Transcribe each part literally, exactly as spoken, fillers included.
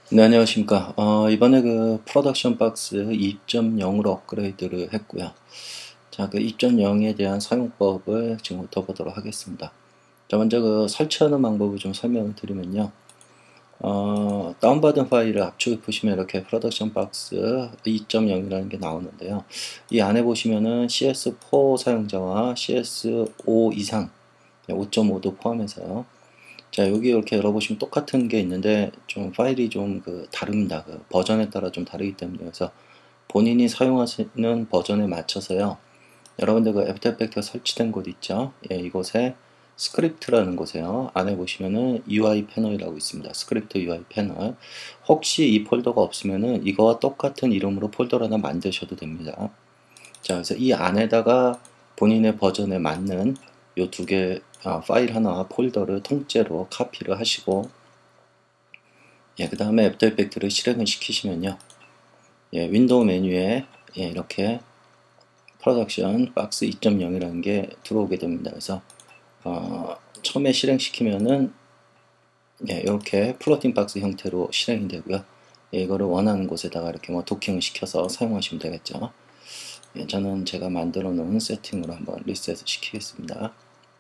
네, 안녕하십니까. 어, 이번에 그 프로덕션 박스 이 점 영으로 업그레이드를 했고요. 자, 그 이 점 영에 대한 사용법을 지금부터 보도록 하겠습니다. 자, 먼저 그 설치하는 방법을 좀 설명을 드리면요. 어, 다운받은 파일을 압축해 보시면 이렇게 프로덕션 박스 이 점 영이라는 게 나오는데요. 이 안에 보시면은 씨 에스 사 사용자와 씨 에스 오 이상, 오 점 오도 포함해서요. 자, 여기 이렇게 열어보시면 똑같은 게 있는데 좀 파일이 좀 그 다릅니다. 그 버전에 따라 좀 다르기 때문에. 그래서 본인이 사용하시는 버전에 맞춰서요. 여러분들 그 애프터 이펙트가 설치된 곳 있죠? 예, 이곳에 스크립트라는 곳에요. 안에 보시면은 유아이 패널이라고 있습니다. 스크립트 유아이 패널. 혹시 이 폴더가 없으면은 이거와 똑같은 이름으로 폴더를 하나 만드셔도 됩니다. 자, 그래서 이 안에다가 본인의 버전에 맞는 요 두 개 아, 파일 하나와 폴더를 통째로 카피를 하시고, 예, 그 다음에 애프터 이펙트를 실행을 시키시면요. 예, 윈도우 메뉴에 예, 이렇게 프로덕션 박스 이 점 영이라는 게 들어오게 됩니다. 그래서 어, 처음에 실행시키면은 예, 이렇게 플로팅 박스 형태로 실행이 되고요. 예, 이거를 원하는 곳에다가 이렇게 뭐 도킹을 시켜서 사용하시면 되겠죠. 예, 저는 제가 만들어 놓은 세팅으로 한번 리셋을 시키겠습니다.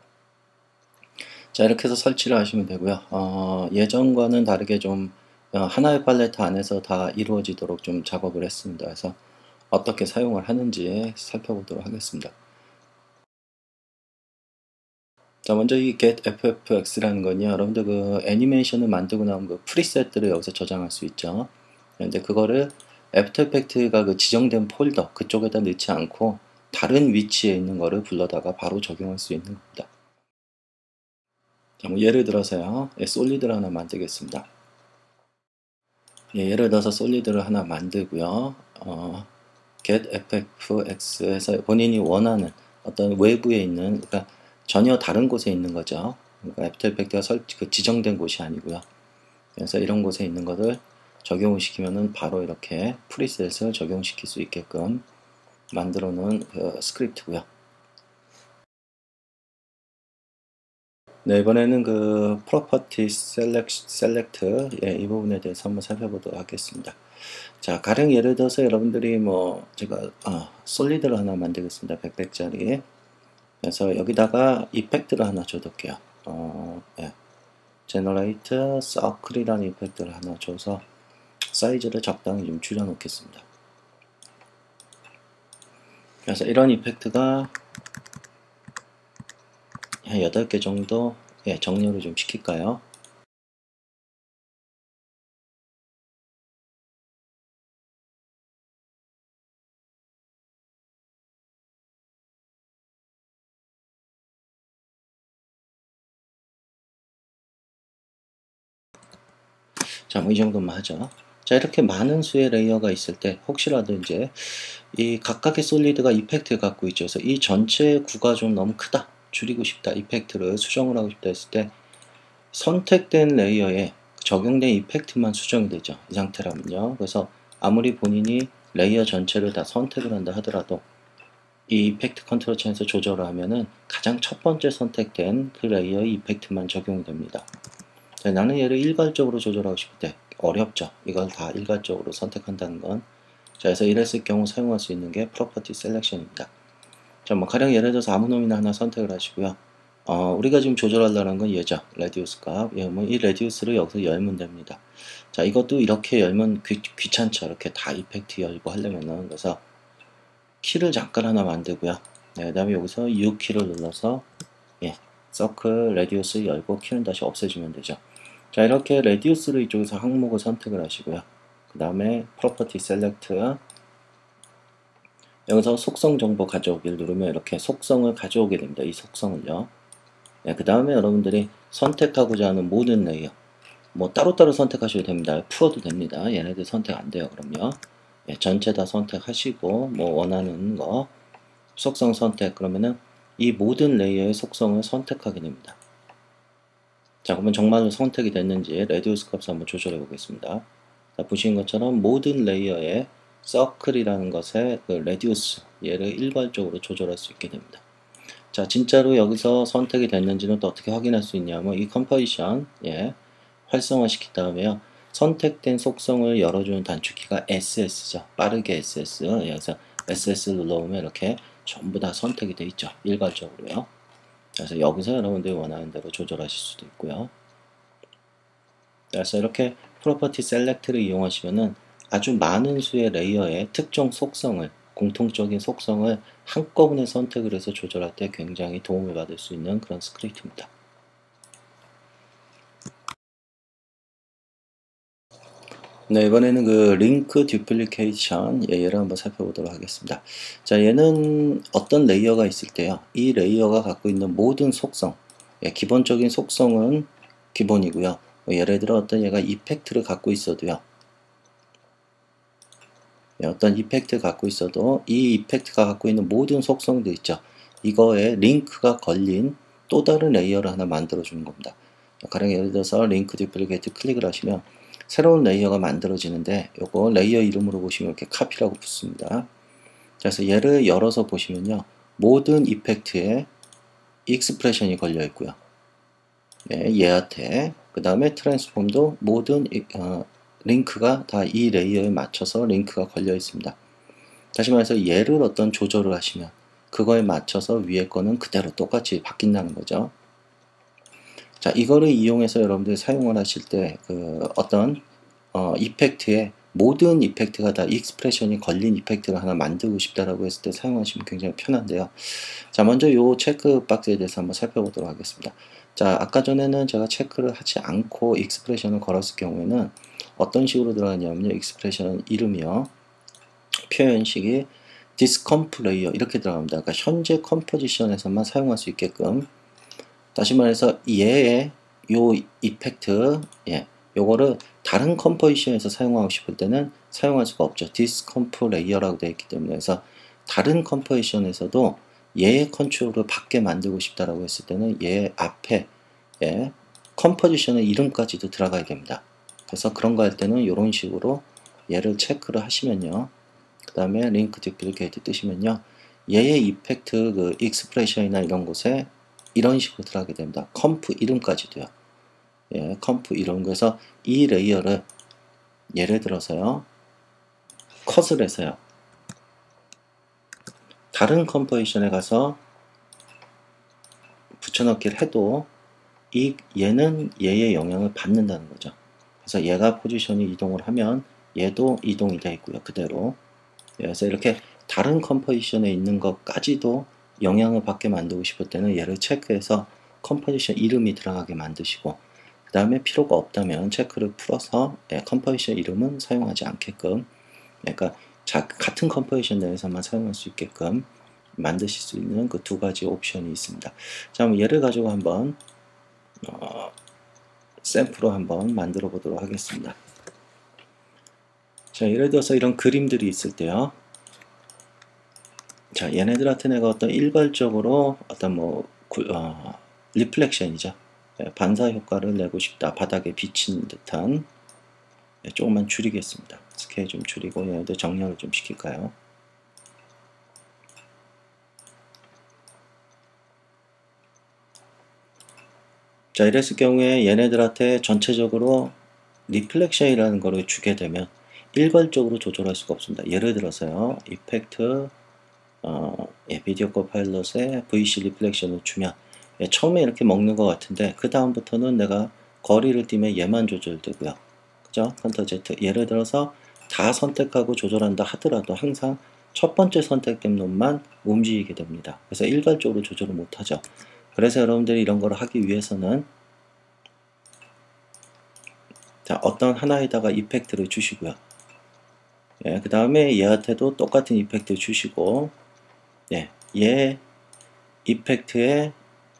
자, 이렇게 해서 설치를 하시면 되고요. 어, 예전과는 다르게 좀 어, 하나의 팔레트 안에서 다 이루어지도록 좀 작업을 했습니다. 그래서 어떻게 사용을 하는지 살펴보도록 하겠습니다. 자, 먼저 이 getFFX라는 건요, 여러분들 그 애니메이션을 만들고 나온 그 프리셋들을 여기서 저장할 수 있죠. 근데 그거를 애프터 이펙트가 그 지정된 폴더 그쪽에다 넣지 않고 다른 위치에 있는 거를 불러다가 바로 적용할 수 있는 겁니다. 자, 뭐 예를 들어서요, 예, 솔리드를 하나 만들겠습니다. 예, 예를 들어서 솔리드를 하나 만들고요. 어, getFFX에서 본인이 원하는 어떤 외부에 있는, 그러니까 전혀 다른 곳에 있는 거죠. 그러니까 애프터 이펙트가 설, 그 지정된 곳이 아니고요. 그래서 이런 곳에 있는 것을 적용을 시키면은 바로 이렇게 프리셋을 적용시킬 수 있게끔 만들어 놓은 그 스크립트고요. 네, 이번에는 그 property select, select 예, 이 부분에 대해서 한번 살펴보도록 하겠습니다. 자, 가령 예를 들어서 여러분들이 뭐 제가 아, 솔리드를 하나 만들겠습니다. 백 백짜리. 그래서 여기다가 이펙트를 하나 줘둘게요. 어, 예. generate circle이라는 이펙트를 하나 줘서 사이즈를 적당히 좀 줄여 놓겠습니다. 그래서 이런 이펙트가 한 여덟 개 정도 예, 정렬을 좀 시킬까요? 자, 뭐 이 정도만 하죠. 자, 이렇게 많은 수의 레이어가 있을 때 혹시라도 이제 이 각각의 솔리드가 이펙트를 갖고 있죠. 그래서 이 전체 구가 좀 너무 크다, 줄이고 싶다, 이펙트를 수정을 하고 싶다 했을 때 선택된 레이어에 적용된 이펙트만 수정이 되죠. 이 상태라면요. 그래서 아무리 본인이 레이어 전체를 다 선택을 한다 하더라도 이 이펙트 컨트롤 창에서 조절을 하면은 가장 첫 번째 선택된 그 레이어의 이펙트만 적용이 됩니다. 자, 나는 얘를 일괄적으로 조절하고 싶을 때 어렵죠. 이걸 다 일괄적으로 선택한다는 건. 자, 그래서 이랬을 경우 사용할 수 있는 게 프로퍼티 셀렉션입니다. 자, 뭐 가령 예를 들어서 아무 놈이나 하나 선택을 하시고요. 어, 우리가 지금 조절하려는 건 얘죠. 레디우스 값. 예, 뭐 이 레디우스를 여기서 열면 됩니다. 자, 이것도 이렇게 열면 귀, 귀찮죠. 이렇게 다 이펙트 열고 하려면은. 그래서 키를 잠깐 하나 만들고요. 네, 그 다음에 여기서 U 키를 눌러서 예, 서클 레디우스 열고 키는 다시 없애주면 되죠. 자, 이렇게 레디우스를 이쪽에서 항목을 선택을 하시고요. 그 다음에 프로퍼티 셀렉트 여기서 속성 정보 가져오기를 누르면 이렇게 속성을 가져오게 됩니다. 이 속성을요. 네, 그 다음에 여러분들이 선택하고자 하는 모든 레이어 뭐 따로따로 선택하셔도 됩니다. 풀어도 됩니다. 얘네들 선택 안 돼요. 그럼요. 예, 전체 다 선택하시고 뭐 원하는 거 속성 선택 그러면은 이 모든 레이어의 속성을 선택하게 됩니다. 자, 그러면 정말로 선택이 됐는지 레디우스 값을 한번 조절해 보겠습니다. 자, 보시는 것처럼 모든 레이어의 서클이라는 것의 그 레디우스 얘를 일괄적으로 조절할 수 있게 됩니다. 자, 진짜로 여기서 선택이 됐는지는 또 어떻게 확인할 수 있냐면 이 컴포지션 예, 활성화 시킨 다음에요. 선택된 속성을 열어주는 단축키가 에스에스죠. 빠르게 에스에스. 그래서 에스에스 눌러보면 이렇게 전부 다 선택이 되어 있죠. 일괄적으로요. 그래서 여기서 여러분들이 원하는 대로 조절하실 수도 있고요. 그래서 이렇게 프로퍼티 셀렉트를 이용하시면은 아주 많은 수의 레이어의 특정 속성을, 공통적인 속성을 한꺼번에 선택을 해서 조절할 때 굉장히 도움을 받을 수 있는 그런 스크립트입니다. 네, 이번에는 그 링크 듀플리케이션 얘를 한번 살펴보도록 하겠습니다. 자, 얘는 어떤 레이어가 있을 때요. 이 레이어가 갖고 있는 모든 속성, 예, 기본적인 속성은 기본이고요. 뭐 예를 들어 어떤 얘가 이펙트를 갖고 있어도요. 예, 어떤 이펙트를 갖고 있어도 이 이펙트가 갖고 있는 모든 속성들 있죠. 이거에 링크가 걸린 또 다른 레이어를 하나 만들어 주는 겁니다. 가령 예를 들어서 링크 듀플리케이트 클릭을 하시면 새로운 레이어가 만들어지는데 요거 레이어 이름으로 보시면 이렇게 카피라고 붙습니다. 그래서 얘를 열어서 보시면요. 모든 이펙트에 익스프레션이 걸려 있고요. 네, 얘한테 그 다음에 트랜스폼도 모든 어, 링크가 다 이 레이어에 맞춰서 링크가 걸려 있습니다. 다시 말해서 얘를 어떤 조절을 하시면 그거에 맞춰서 위에 거는 그대로 똑같이 바뀐다는 거죠. 자, 이거를 이용해서 여러분들이 사용을 하실 때 그 어떤 어, 이펙트에 모든 이펙트가 다 익스프레션이 걸린 이펙트를 하나 만들고 싶다라고 했을 때 사용하시면 굉장히 편한데요. 자, 먼저 요 체크 박스에 대해서 한번 살펴보도록 하겠습니다. 자, 아까 전에는 제가 체크를 하지 않고 익스프레션을 걸었을 경우에는 어떤 식으로 들어가냐면요. 익스프레션 이름이요. 표현식이 this comp layer 이렇게 들어갑니다. 그러니까 현재 컴포지션에서만 사용할 수 있게끔, 다시 말해서 얘의 요 이펙트, 예, 요거를 다른 컴포지션에서 사용하고 싶을 때는 사용할 수가 없죠. this comp layer라고 되어 있기 때문에. 그래서 다른 컴포지션에서도 얘의 컨트롤을 받게 만들고 싶다라고 했을 때는 얘 앞에, 예, 컴포지션의 이름까지도 들어가야 됩니다. 그래서 그런 거 할 때는 이런 식으로 얘를 체크를 하시면요. 그 다음에 링크 듀플리케이트 뜨시면요. 얘의 이펙트 그 익스프레션이나 이런 곳에 이런 식으로 들어가게 됩니다. 컴프 이름까지도요. 예, 컴프 이름. 그래서 이 레이어를 예를 들어서요. 컷을 해서요. 다른 컴포지션에 가서 붙여넣기를 해도 이 얘는 얘의 영향을 받는다는 거죠. 그래서 얘가 포지션이 이동을 하면 얘도 이동이 되어 있고요. 그대로. 그래서 이렇게 다른 컴포지션에 있는 것까지도 영향을 받게 만들고 싶을 때는 얘를 체크해서 컴포지션 이름이 들어가게 만드시고, 그 다음에 필요가 없다면 체크를 풀어서 예, 컴포지션 이름은 사용하지 않게끔, 그러니까 자, 같은 컴포지션 내에서만 사용할 수 있게끔 만드실 수 있는 그 두 가지 옵션이 있습니다. 자, 그럼 얘를 가지고 한번 어, 샘플로 한번 만들어 보도록 하겠습니다. 자, 예를 들어서 이런 그림들이 있을 때요. 자, 얘네들한테 내가 어떤 일괄적으로 어떤 뭐 어, 리플렉션이죠. 예, 반사 효과를 내고 싶다. 바닥에 비친 듯한. 예, 조금만 줄이겠습니다. 스케일 좀 줄이고 얘네들 정렬을 좀 시킬까요? 자, 이랬을 경우에 얘네들한테 전체적으로 리플렉션이라는 거를 주게 되면 일괄적으로 조절할 수가 없습니다. 예를 들어서요. 이펙트 어, 예, 비디오 코 파일럿에 브이씨 리플렉션을 주면 예, 처음에 이렇게 먹는 것 같은데 그 다음부터는 내가 거리를 띄면 얘만 조절되고요. 그죠? 컨트롤 Z. 예를 들어서 다 선택하고 조절한다 하더라도 항상 첫 번째 선택된 놈만 움직이게 됩니다. 그래서 일괄적으로 조절을 못하죠. 그래서 여러분들이 이런 걸 하기 위해서는 자, 어떤 하나에다가 이펙트를 주시고요. 예, 그 다음에 얘한테도 똑같은 이펙트 주시고, 예, 얘 이펙트에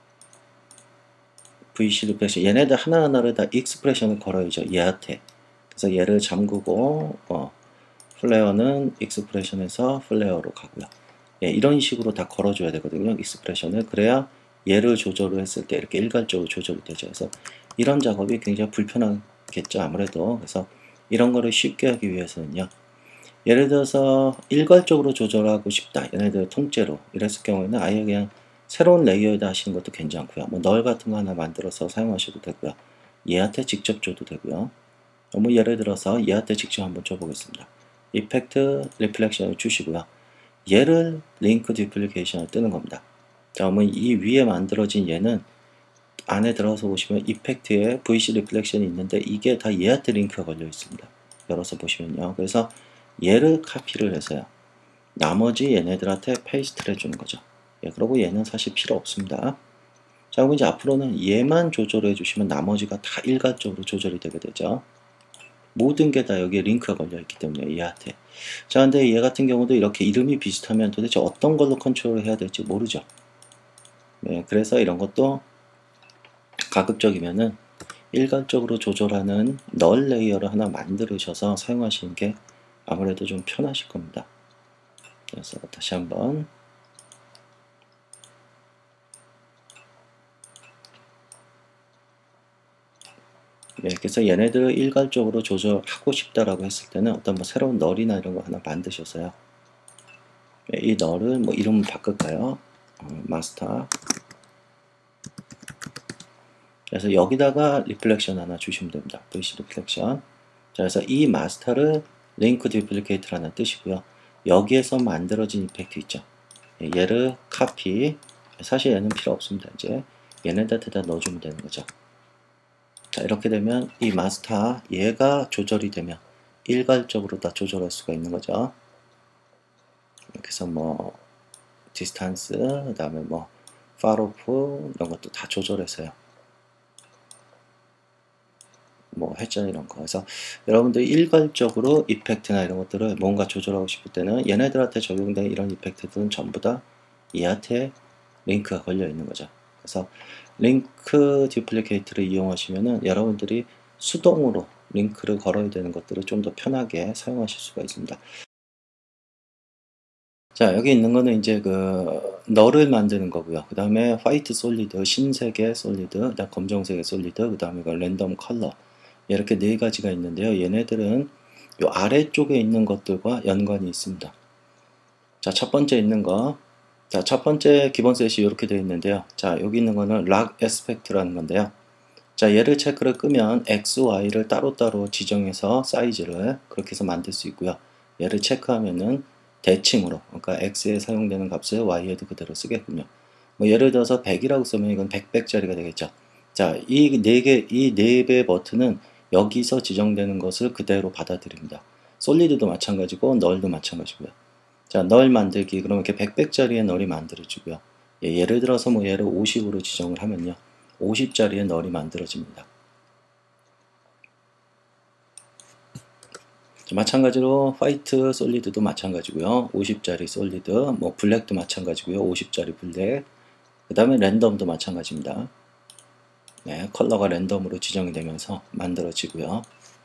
브이씨 리플렉션, 얘네들 하나하나를 다 익스프레션을 걸어야죠. 얘한테. 그래서 얘를 잠그고 어, 플레어는 익스프레션에서 플레어로 가고요. 예, 이런 식으로 다 걸어줘야 되거든요. 익스프레션을. 그래야 얘를 조절을 했을 때 이렇게 일괄적으로 조절이 되죠. 그래서 이런 작업이 굉장히 불편하겠죠. 아무래도. 그래서 이런 거를 쉽게 하기 위해서는요. 예를 들어서 일괄적으로 조절하고 싶다. 얘네들 통째로. 이랬을 경우에는 아예 그냥 새로운 레이어에다 하시는 것도 괜찮고요. 뭐 널 같은 거 하나 만들어서 사용하셔도 되고요. 얘한테 직접 줘도 되고요. 뭐 예를 들어서 얘한테 직접 한번 줘보겠습니다. 이펙트 리플렉션을 주시고요. 얘를 링크 디플리케이션을 뜨는 겁니다. 자, 그러면 이 위에 만들어진 얘는 안에 들어서 보시면 이펙트에 브이씨 리플렉션이 있는데 이게 다 얘한테 링크가 걸려 있습니다. 열어서 보시면요. 그래서 얘를 카피를 해서요. 나머지 얘네들한테 페이스트를 해주는 거죠. 예, 그리고 얘는 사실 필요 없습니다. 자, 그럼 이제 앞으로는 얘만 조절해 주시면 나머지가 다 일괄적으로 조절이 되게 되죠. 모든 게 다 여기에 링크가 걸려 있기 때문에 얘한테. 자, 근데 얘 같은 경우도 이렇게 이름이 비슷하면 도대체 어떤 걸로 컨트롤을 해야 될지 모르죠. 네, 그래서 이런 것도 가급적이면은 일괄적으로 조절하는 널 레이어를 하나 만들으셔서 사용하시는 게 아무래도 좀 편하실 겁니다. 그래서 다시 한번 네, 그래서 얘네들을 일괄적으로 조절하고 싶다라고 했을 때는 어떤 뭐 새로운 널이나 이런 거 하나 만드셔서요. 네, 이 널을 뭐 이름 바꿀까요? 어, 마스터. 그래서 여기다가 리플렉션 하나 주시면 됩니다. 브이씨 리플렉션. 자, 그래서 이 마스터를 링크 디플리케이트 하나 뜨시고요. 여기에서 만들어진 이펙트 있죠. 얘를 카피. 사실 얘는 필요 없습니다. 이제 얘네들한테 넣어주면 되는 거죠. 자, 이렇게 되면 이 마스터 얘가 조절이 되면 일괄적으로 다 조절할 수가 있는 거죠. 그래서 뭐 디스탄스, 그 다음에 뭐 파로프 이런 것도 다 조절해서요. 뭐 회전 이런 거. 그래서 여러분들이 일괄적으로 이펙트나 이런 것들을 뭔가 조절하고 싶을 때는 얘네들한테 적용된 이런 이펙트들은 전부 다 얘한테 링크가 걸려 있는 거죠. 그래서 링크 디플리케이트를 이용하시면은 여러분들이 수동으로 링크를 걸어야 되는 것들을 좀 더 편하게 사용하실 수가 있습니다. 자, 여기 있는 거는 이제 그 널을 만드는 거고요. 그 다음에 화이트 솔리드, 흰색의 솔리드, 그다음 검정색의 솔리드, 그 다음에 그 랜덤 컬러 이렇게 네 가지가 있는데요. 얘네들은 요 아래쪽에 있는 것들과 연관이 있습니다. 자, 첫 번째 있는 거. 자, 첫 번째 기본 셋이 이렇게 되어 있는데요. 자, 여기 있는 거는 락 에스펙트라는 건데요. 자, 얘를 체크를 끄면 X, Y를 따로따로 지정해서 사이즈를 그렇게 해서 만들 수 있고요. 얘를 체크하면은 대칭으로, 그러니까 X에 사용되는 값을 Y에도 그대로 쓰겠군요. 뭐 예를 들어서 백이라고 쓰면 이건 백, 백짜리가 되겠죠. 자, 이 네 개, 이 네 배 버튼은 여기서 지정되는 것을 그대로 받아들입니다. 솔리드도 마찬가지고 널도 마찬가지고요. 자, 널 만들기. 그러면 이렇게 백, 백짜리의 널이 만들어지고요. 예, 예를 들어서 뭐 얘를 오십으로 지정을 하면요. 오십짜리의 널이 만들어집니다. 마찬가지로 화이트 솔리드도 마찬가지고요. 오십짜리 솔리드, 뭐 블랙도 마찬가지고요. 오십짜리 블랙. 그 다음에 랜덤도 마찬가지입니다. 네, 컬러가 랜덤으로 지정이 되면서 만들어지고요.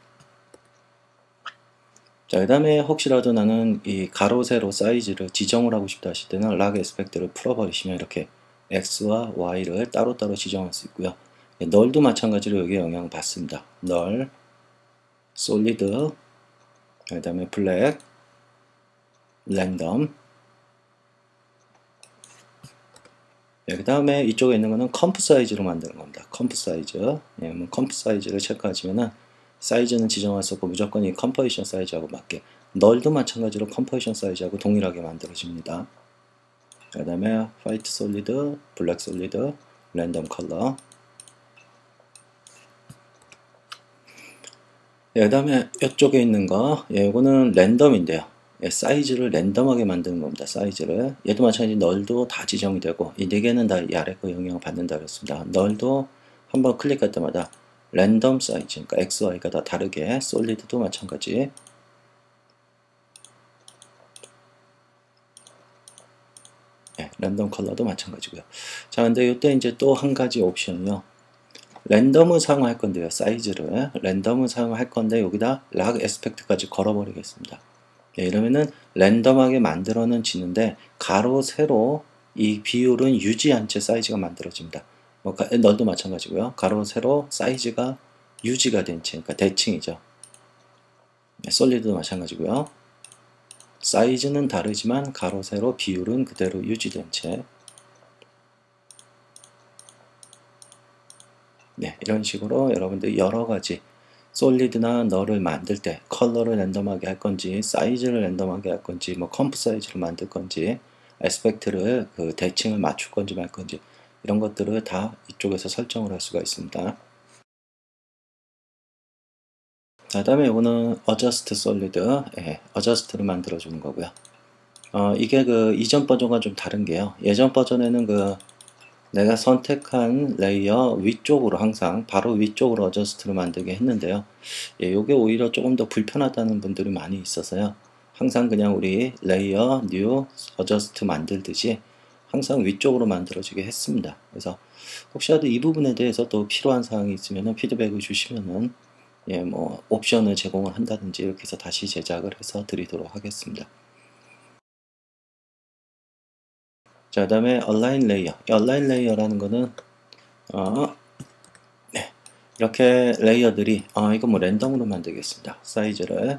자, 그 다음에 혹시라도 나는 이 가로, 세로 사이즈를 지정을 하고 싶다 하실 때는 락 에스펙트를 풀어버리시면 이렇게 X와 Y를 따로따로 지정할 수 있고요. 네, 널도 마찬가지로 여기에 영향을 받습니다. 널, 솔리드, 그 다음에 블랙, 랜덤. 네, 그 다음에 이쪽에 있는 거는 컴프 사이즈로 만드는 겁니다. 컴프 사이즈. 예, 뭐 컴프 사이즈를 체크하시면은 사이즈는 지정할 수 없고 무조건 이 컴포지션 사이즈하고 맞게. 널도 마찬가지로 컴포지션 사이즈하고 동일하게 만들어집니다. 그 다음에 화이트 솔리드, 블랙 솔리드, 랜덤 컬러. 예, 그 다음에 이쪽에 있는 거, 예, 이거는 랜덤인데요. 예, 사이즈를 랜덤하게 만드는 겁니다. 사이즈를. 얘도 마찬가지 널도 다 지정이 되고, 이 네 개는 다 이 아래 거 영향을 받는다 그랬습니다. 널도 한번 클릭할 때마다 랜덤 사이즈, 그러니까 X, Y가 다 다르게, 솔리드도 마찬가지. 예, 랜덤 컬러도 마찬가지고요. 자, 근데 이때 이제 또 한 가지 옵션이요. 랜덤을 사용할 건데요. 사이즈를 랜덤을 사용할 건데 여기다 락 에스펙트까지 걸어버리겠습니다. 네, 이러면은 랜덤하게 만들어는 지는데 가로 세로 이 비율은 유지한 채 사이즈가 만들어집니다. 뭐 널도 마찬가지고요. 가로 세로 사이즈가 유지가 된 채, 그러니까 대칭이죠. 네, 솔리드도 마찬가지고요. 사이즈는 다르지만 가로 세로 비율은 그대로 유지된 채. 네, 이런 식으로 여러분들 여러 가지 솔리드나 널을 만들 때 컬러를 랜덤하게 할 건지, 사이즈를 랜덤하게 할 건지, 뭐 컴프 사이즈를 만들 건지, 에스펙트를 그 대칭을 맞출 건지 말 건지, 이런 것들을 다 이쪽에서 설정을 할 수가 있습니다. 자, 다음에 이거는 adjust solid, 예, adjust를 만들어 주는 거고요. 어, 이게 그 이전 버전과 좀 다른 게요. 예전 버전에는 그 내가 선택한 레이어 위쪽으로 항상 바로 위쪽으로 어저스트를 만들게 했는데요. 예, 요게 오히려 조금 더 불편하다는 분들이 많이 있어서요. 항상 그냥 우리 레이어 뉴 어저스트 만들듯이 항상 위쪽으로 만들어지게 했습니다. 그래서 혹시라도 이 부분에 대해서 또 필요한 사항이 있으면 피드백을 주시면은 예, 뭐 옵션을 제공을 한다든지 이렇게 해서 다시 제작을 해서 드리도록 하겠습니다. 자, 그 다음에 align layer. 이 align layer라는 거는 어, 네, 이렇게 레이어들이 아 이거 뭐 랜덤으로 만들겠습니다. 사이즈를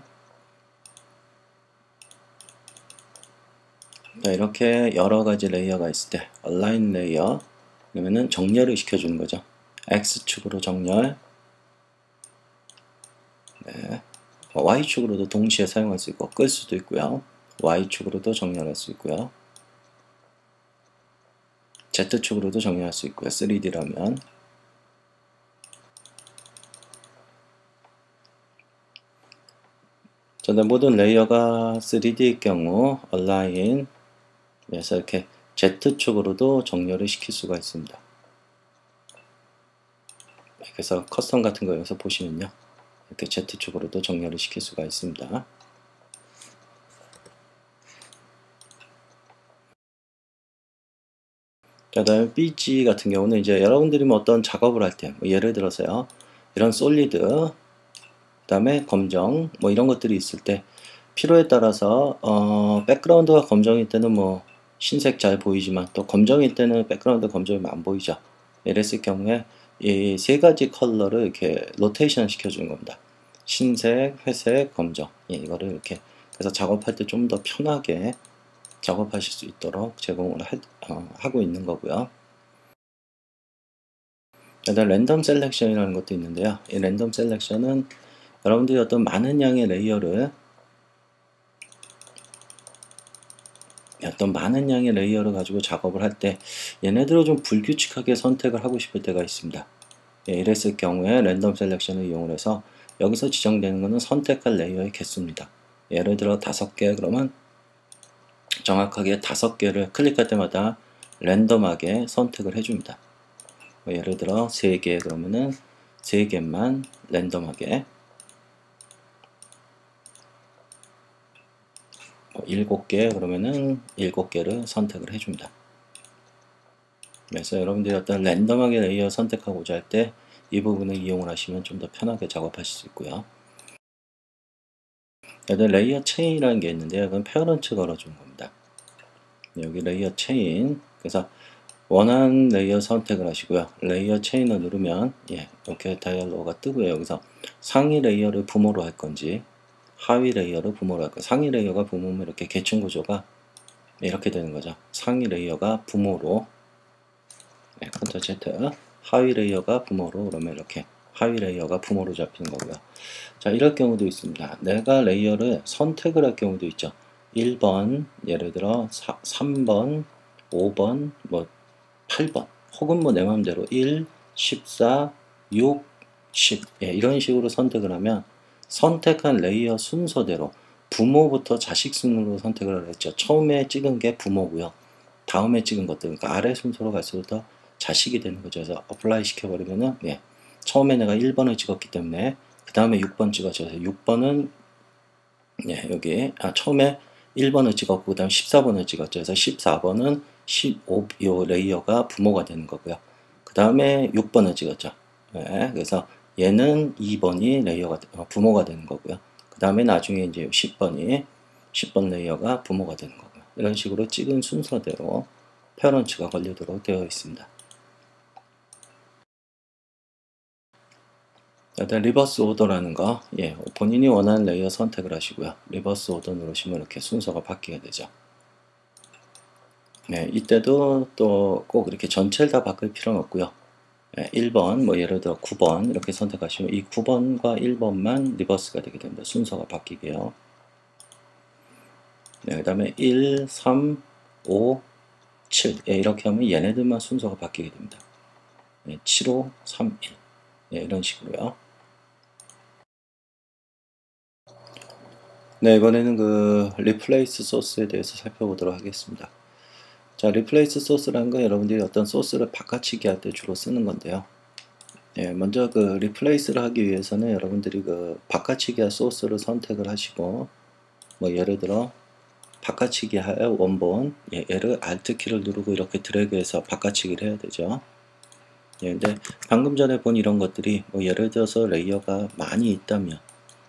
자, 이렇게 여러 가지 레이어가 있을 때 align 레이어 그러면은 정렬을 시켜주는 거죠. X축으로 정렬, 네. Y축으로도 동시에 사용할 수 있고 끌 수도 있고요. Y축으로도 정렬할 수 있고요. Z축으로도 정렬할 수 있고요. 쓰리디라면 저는 모든 레이어가 쓰리디일 경우 align 그래서 이렇게 Z축으로도 정렬을 시킬 수가 있습니다. 그래서 커스텀 같은 거 여기서 보시면요. 이렇게 Z축으로도 정렬을 시킬 수가 있습니다. 그 다음에 비지 같은 경우는 이제 여러분들이 뭐 어떤 작업을 할 때, 뭐 예를 들어서요. 이런 솔리드, 그 다음에 검정, 뭐 이런 것들이 있을 때 필요에 따라서 어, 백그라운드가 검정일 때는 뭐 흰색 잘 보이지만 또 검정일 때는 백그라운드 검정이 안 보이죠. 이랬을 경우에 이 세 가지 컬러를 이렇게 로테이션 시켜주는 겁니다. 흰색, 회색, 검정. 예, 이거를 이렇게 그래서 작업할 때 좀 더 편하게 작업하실 수 있도록 제공을 하, 어, 하고 있는 거고요. 일단 랜덤 셀렉션이라는 것도 있는데요. 이 랜덤 셀렉션은 여러분들이 어떤 많은 양의 레이어를 어떤 많은 양의 레이어를 가지고 작업을 할 때 얘네들을 좀 불규칙하게 선택을 하고 싶을 때가 있습니다. 예, 이랬을 경우에 랜덤 셀렉션을 이용해서 여기서 지정되는 것은 선택할 레이어의 개수입니다. 예를 들어 다섯 개 그러면 정확하게 다섯 개를 클릭할 때마다 랜덤하게 선택을 해줍니다. 뭐 예를 들어 세 개 그러면은 세 개만 랜덤하게 뭐 일곱 개 그러면은 일곱 개를 선택을 해줍니다. 그래서 여러분들이 어떤 랜덤하게 레이어 선택하고자 할 때 이 부분을 이용을 하시면 좀 더 편하게 작업하실 수 있고요. 여기 레이어 체인이라는 게 있는데요. 이건 페어런트 걸어주는 겁니다. 여기 레이어 체인 그래서 원하는 레이어 선택을 하시고요. 레이어 체인을 누르면 예, 이렇게 다이얼로그가 뜨고요. 여기서 상위 레이어를 부모로 할 건지 하위 레이어를 부모로 할 건지 상위 레이어가 부모면 이렇게 계층 구조가 이렇게 되는 거죠. 상위 레이어가 부모로 네, 컨트롤 Z 하위 레이어가 부모로 그러면 이렇게 하위 레이어가 부모로 잡히는 거고요. 자, 이럴 경우도 있습니다. 내가 레이어를 선택을 할 경우도 있죠. 일 번, 예를 들어 사, 삼 번, 오 번, 뭐 팔 번, 혹은 뭐 내 마음대로 일, 십사, 육, 십 예, 이런 식으로 선택을 하면 선택한 레이어 순서대로 부모부터 자식 순으로 선택을 했죠. 처음에 찍은 게 부모고요. 다음에 찍은 것들, 그러니까 아래 순서로 갈수록 더 자식이 되는 거죠. 그래서 어플라이 시켜버리면은 예, 처음에 내가 일 번을 찍었기 때문에 그 다음에 육 번 찍었죠. 그래서 육 번은 예, 여기 아, 처음에 일 번을 찍었고 그 다음 십사 번을 찍었죠. 그래서 십사 번은 십오 요 레이어가 부모가 되는 거고요. 그 다음에 육 번을 찍었죠. 예, 그래서 얘는 이 번이 레이어가 어, 부모가 되는 거고요. 그 다음에 나중에 이제 십 번이 십 번 레이어가 부모가 되는 거고요. 이런 식으로 찍은 순서대로 페어런츠가 걸리도록 되어 있습니다. 일단 리버스 오더라는 거, 예, 본인이 원하는 레이어 선택을 하시고요. 리버스 오더 누르시면 이렇게 순서가 바뀌게 되죠. 네, 이때도 또 꼭 이렇게 전체를 다 바꿀 필요는 없고요. 예, 일 번, 뭐 예를 들어 구 번 이렇게 선택하시면 이 구 번과 일 번만 리버스가 되게 됩니다. 순서가 바뀌게요. 네, 그 다음에 일, 삼, 오, 칠 예, 이렇게 하면 얘네들만 순서가 바뀌게 됩니다. 예, 칠, 오, 삼, 일 예, 이런 식으로요. 네, 이번에는 그 리플레이스 소스에 대해서 살펴보도록 하겠습니다. 자, 리플레이스 소스라는 건 여러분들이 어떤 소스를 바꿔치기 할 때 주로 쓰는 건데요. 예, 먼저 그 리플레이스를 하기 위해서는 여러분들이 그 바꿔치기 할 소스를 선택을 하시고, 뭐 예를 들어 바꿔치기 할 원본, 예, 얘를 Alt 키를 누르고 이렇게 드래그해서 바꿔치기를 해야 되죠. 예, 근데 방금 전에 본 이런 것들이 뭐 예를 들어서 레이어가 많이 있다면,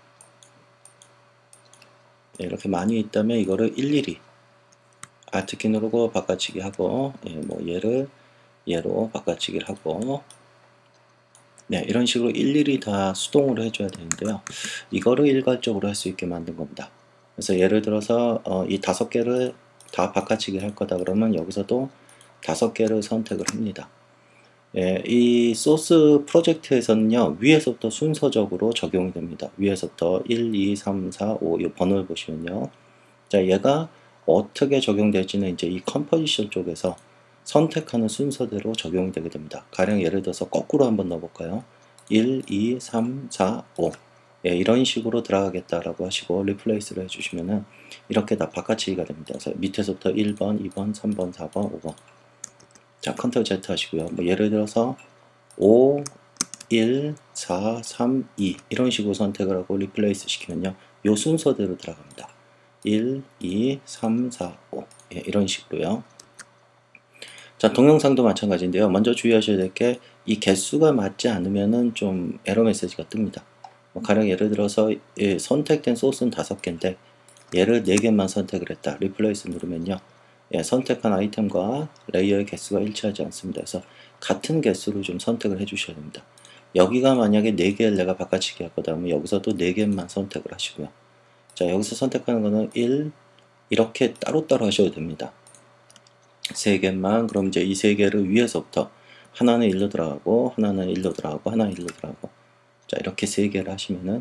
예, 이렇게 많이 있다면 이거를 일일이 Alt 키 누르고 바꿔치기 하고, 예, 뭐 얘를 얘로 바꿔치기를 하고, 네, 이런 식으로 일일이 다 수동으로 해줘야 되는데요. 이거를 일괄적으로 할 수 있게 만든 겁니다. 그래서 예를 들어서 어, 이 다섯 개를 다 바꿔치기를 할 거다 그러면 여기서도 다섯 개를 선택을 합니다. 예, 이 소스 프로젝트에서는요, 위에서부터 순서적으로 적용이 됩니다. 위에서부터 일, 이, 삼, 사, 오 이 번호를 보시면요. 자, 얘가 어떻게 적용될지는 이제 이 컴포지션 쪽에서 선택하는 순서대로 적용이 되게 됩니다. 가령 예를 들어서 거꾸로 한번 넣어볼까요? 일, 이, 삼, 사, 오 예, 이런 식으로 들어가겠다라고 하시고 리플레이스를 해주시면은 이렇게 다 바꿔치기가 됩니다. 그래서 밑에서부터 일 번, 이 번, 삼 번, 사 번, 오 번 자, 컨트롤 Z 하시고요. 뭐 예를 들어서 오, 일, 사, 삼, 이 이런 식으로 선택을 하고 리플레이스 시키면요. 요 순서대로 들어갑니다. 일, 이, 삼, 사, 오 예, 이런 식으로요. 자, 동영상도 마찬가지인데요. 먼저 주의하셔야 될 게 이 개수가 맞지 않으면은 좀 에러 메시지가 뜹니다. 뭐 가령 예를 들어서 예, 선택된 소스는 다섯 개인데 얘를 네 개만 선택을 했다. 리플레이스 누르면요. 예, 선택한 아이템과 레이어의 개수가 일치하지 않습니다. 그래서 같은 개수로 좀 선택을 해 주셔야 됩니다. 여기가 만약에 네 개를 내가 바꿔치기 할 거다 하면 여기서도 네 개만 선택을 하시고요. 자, 여기서 선택하는 거는 일 이렇게 따로따로 하셔도 됩니다. 세 개만, 그럼 이제 이 세 개를 위에서부터 하나는 일로 들어가고 하나는 일로 들어가고 하나는 일로 들어가고 자, 이렇게 세 개를 하시면은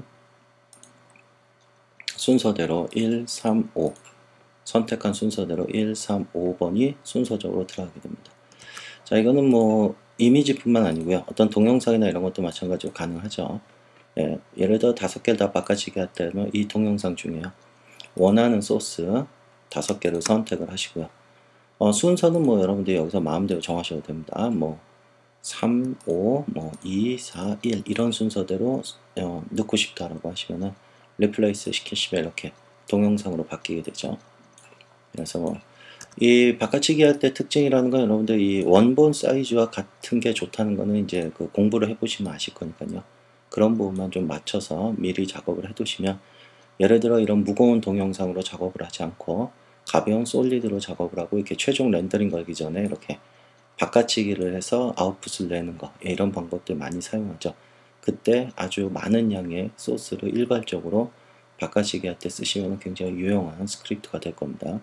순서대로 일, 삼, 오 선택한 순서대로 일, 삼, 오 번이 순서적으로 들어가게 됩니다. 자, 이거는 뭐 이미지뿐만 아니고요. 어떤 동영상이나 이런 것도 마찬가지로 가능하죠. 예, 예를 들어 다섯 개를 다 바꿔치기 할 때는 이 동영상 중에요. 원하는 소스 다섯 개를 선택을 하시고요. 어, 순서는 뭐 여러분들이 여기서 마음대로 정하셔도 됩니다. 뭐 삼, 오, 뭐 이, 사, 일 이런 순서대로 어, 넣고 싶다라고 하시면은 리플레이스 시키시면 이렇게 동영상으로 바뀌게 되죠. 그래서 뭐 이 바꿔치기 할 때 특징이라는 건 여러분들 이 원본 사이즈와 같은 게 좋다는 거는 이제 그 공부를 해보시면 아실 거니까요. 그런 부분만 좀 맞춰서 미리 작업을 해두시면 예를 들어 이런 무거운 동영상으로 작업을 하지 않고 가벼운 솔리드로 작업을 하고 이렇게 최종 렌더링 걸기 전에 이렇게 바꿔치기를 해서 아웃풋을 내는 거 예, 이런 방법들 많이 사용하죠. 그때 아주 많은 양의 소스를 일괄적으로 바꿔치기 할 때 쓰시면 굉장히 유용한 스크립트가 될 겁니다.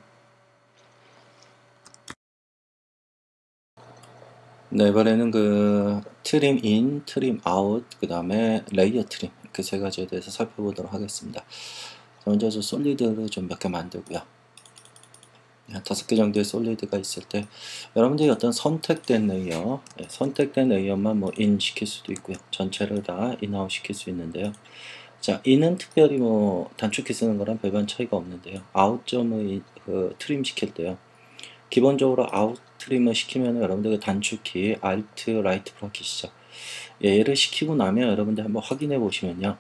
네, 이번에는 그 트림 인, 트림 아웃, 그 다음에 레이어 트림 그 세 가지에 대해서 살펴보도록 하겠습니다. 먼저 저 솔리드를 좀 몇 개 만들고요. 다섯 개 정도의 솔리드가 있을 때 여러분들이 어떤 선택된 레이어, 예, 선택된 레이어만 뭐 인 시킬 수도 있고요. 전체를 다 인아웃 시킬 수 있는데요. 자, 인은 특별히 뭐 단축키 쓰는 거랑 별반 차이가 없는데요. 아웃 점을 그 트림 시킬 때요. 기본적으로 아웃 트림을 시키면 여러분들 단축키 Alt, Right 브라켓이죠. 예, 얘를 시키고 나면 여러분들 한번 확인해 보시면요.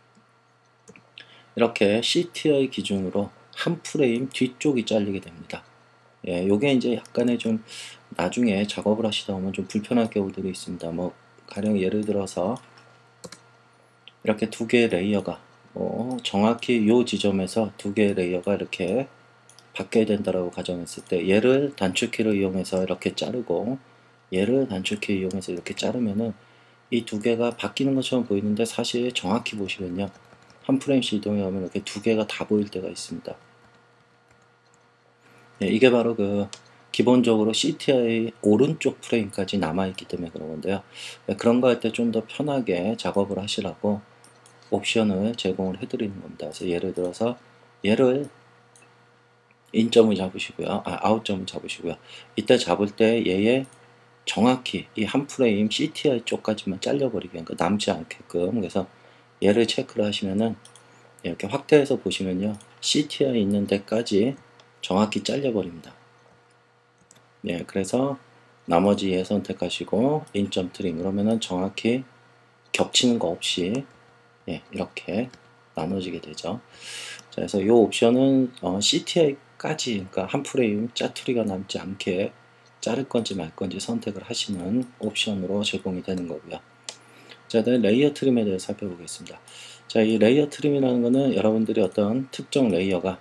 이렇게 씨티아이 기준으로 한 프레임 뒤쪽이 잘리게 됩니다. 예, 요게 이제 약간의 좀 나중에 작업을 하시다 보면 좀 불편할 경우들이 있습니다. 뭐 가령 예를 들어서 이렇게 두 개의 레이어가 뭐 정확히 요 지점에서 두 개의 레이어가 이렇게 바뀌어야 된다라고 가정했을 때 얘를 단축키를 이용해서 이렇게 자르고 얘를 단축키 이용해서 이렇게 자르면은 이 두 개가 바뀌는 것처럼 보이는데 사실 정확히 보시면요 한 프레임씩 이동해 가면 이렇게 두 개가 다 보일 때가 있습니다. 예, 이게 바로 그 기본적으로 씨티아이 오른쪽 프레임까지 남아있기 때문에 그런 건데요. 그런 거 할 때 좀 더 편하게 작업을 하시라고 옵션을 제공을 해드리는 겁니다. 그래서 예를 들어서 얘를 인점을 잡으시고요. 아, 아웃점을 잡으시고요. 이때 잡을 때 얘의 정확히 이 한 프레임 씨티아이 쪽까지만 잘려버리게, 그러니까 남지 않게끔. 그래서 얘를 체크를 하시면은 이렇게 확대해서 보시면요, 씨티아이 있는 데까지 정확히 잘려버립니다. 예, 그래서 나머지 얘 선택하시고 인점 트림, 그러면은 정확히 겹치는 거 없이 예, 이렇게 나눠지게 되죠. 자, 그래서 이 옵션은 어, 씨티아이까지, 그러니까 한 프레임 짜투리가 남지 않게 자를 건지 말 건지 선택을 하시는 옵션으로 제공이 되는 거고요. 자, 다음 레이어 트림에 대해서 살펴보겠습니다. 자, 이 레이어 트림이라는 거는 여러분들이 어떤 특정 레이어가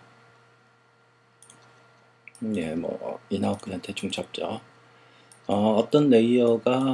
예, 뭐 인아웃 그냥 대충 잡죠. 어, 어떤 레이어가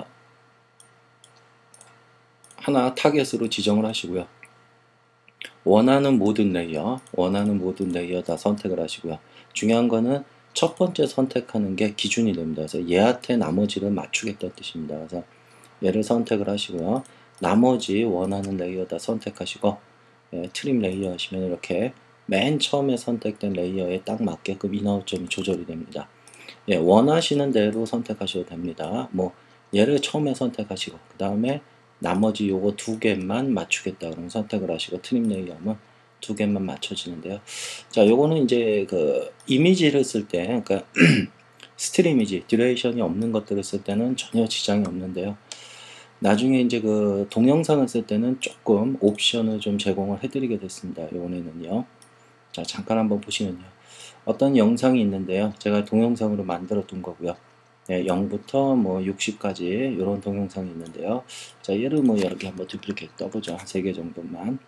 하나 타겟으로 지정을 하시고요. 원하는 모든 레이어, 원하는 모든 레이어 다 선택을 하시고요. 중요한 거는 첫 번째 선택하는 게 기준이 됩니다. 그래서 얘한테 나머지를 맞추겠다는 뜻입니다. 그래서 얘를 선택을 하시고요. 나머지 원하는 레이어 다 선택하시고 예, 트림 레이어 하시면 이렇게 맨 처음에 선택된 레이어에 딱 맞게끔 인아웃점이 조절이 됩니다. 예, 원하시는 대로 선택하셔도 됩니다. 뭐 얘를 처음에 선택하시고 그 다음에 나머지 요거 두 개만 맞추겠다 그러면 선택을 하시고 트림 레이어는 두 개만 맞춰지는데요. 자, 요거는 이제 그 이미지를 쓸 때, 그러니까 스틸 이미지, 듀레이션이 없는 것들을 쓸 때는 전혀 지장이 없는데요. 나중에 이제 그 동영상을 쓸 때는 조금 옵션을 좀 제공을 해드리게 됐습니다. 요번에는요. 자, 잠깐 한번 보시면요. 어떤 영상이 있는데요. 제가 동영상으로 만들어 둔 거고요. 네, 영부터 뭐 육십까지 이런 동영상이 있는데요. 자, 얘를 뭐 여러 개 한번 두플리케이트 떠보죠. 한 세 개 정도만.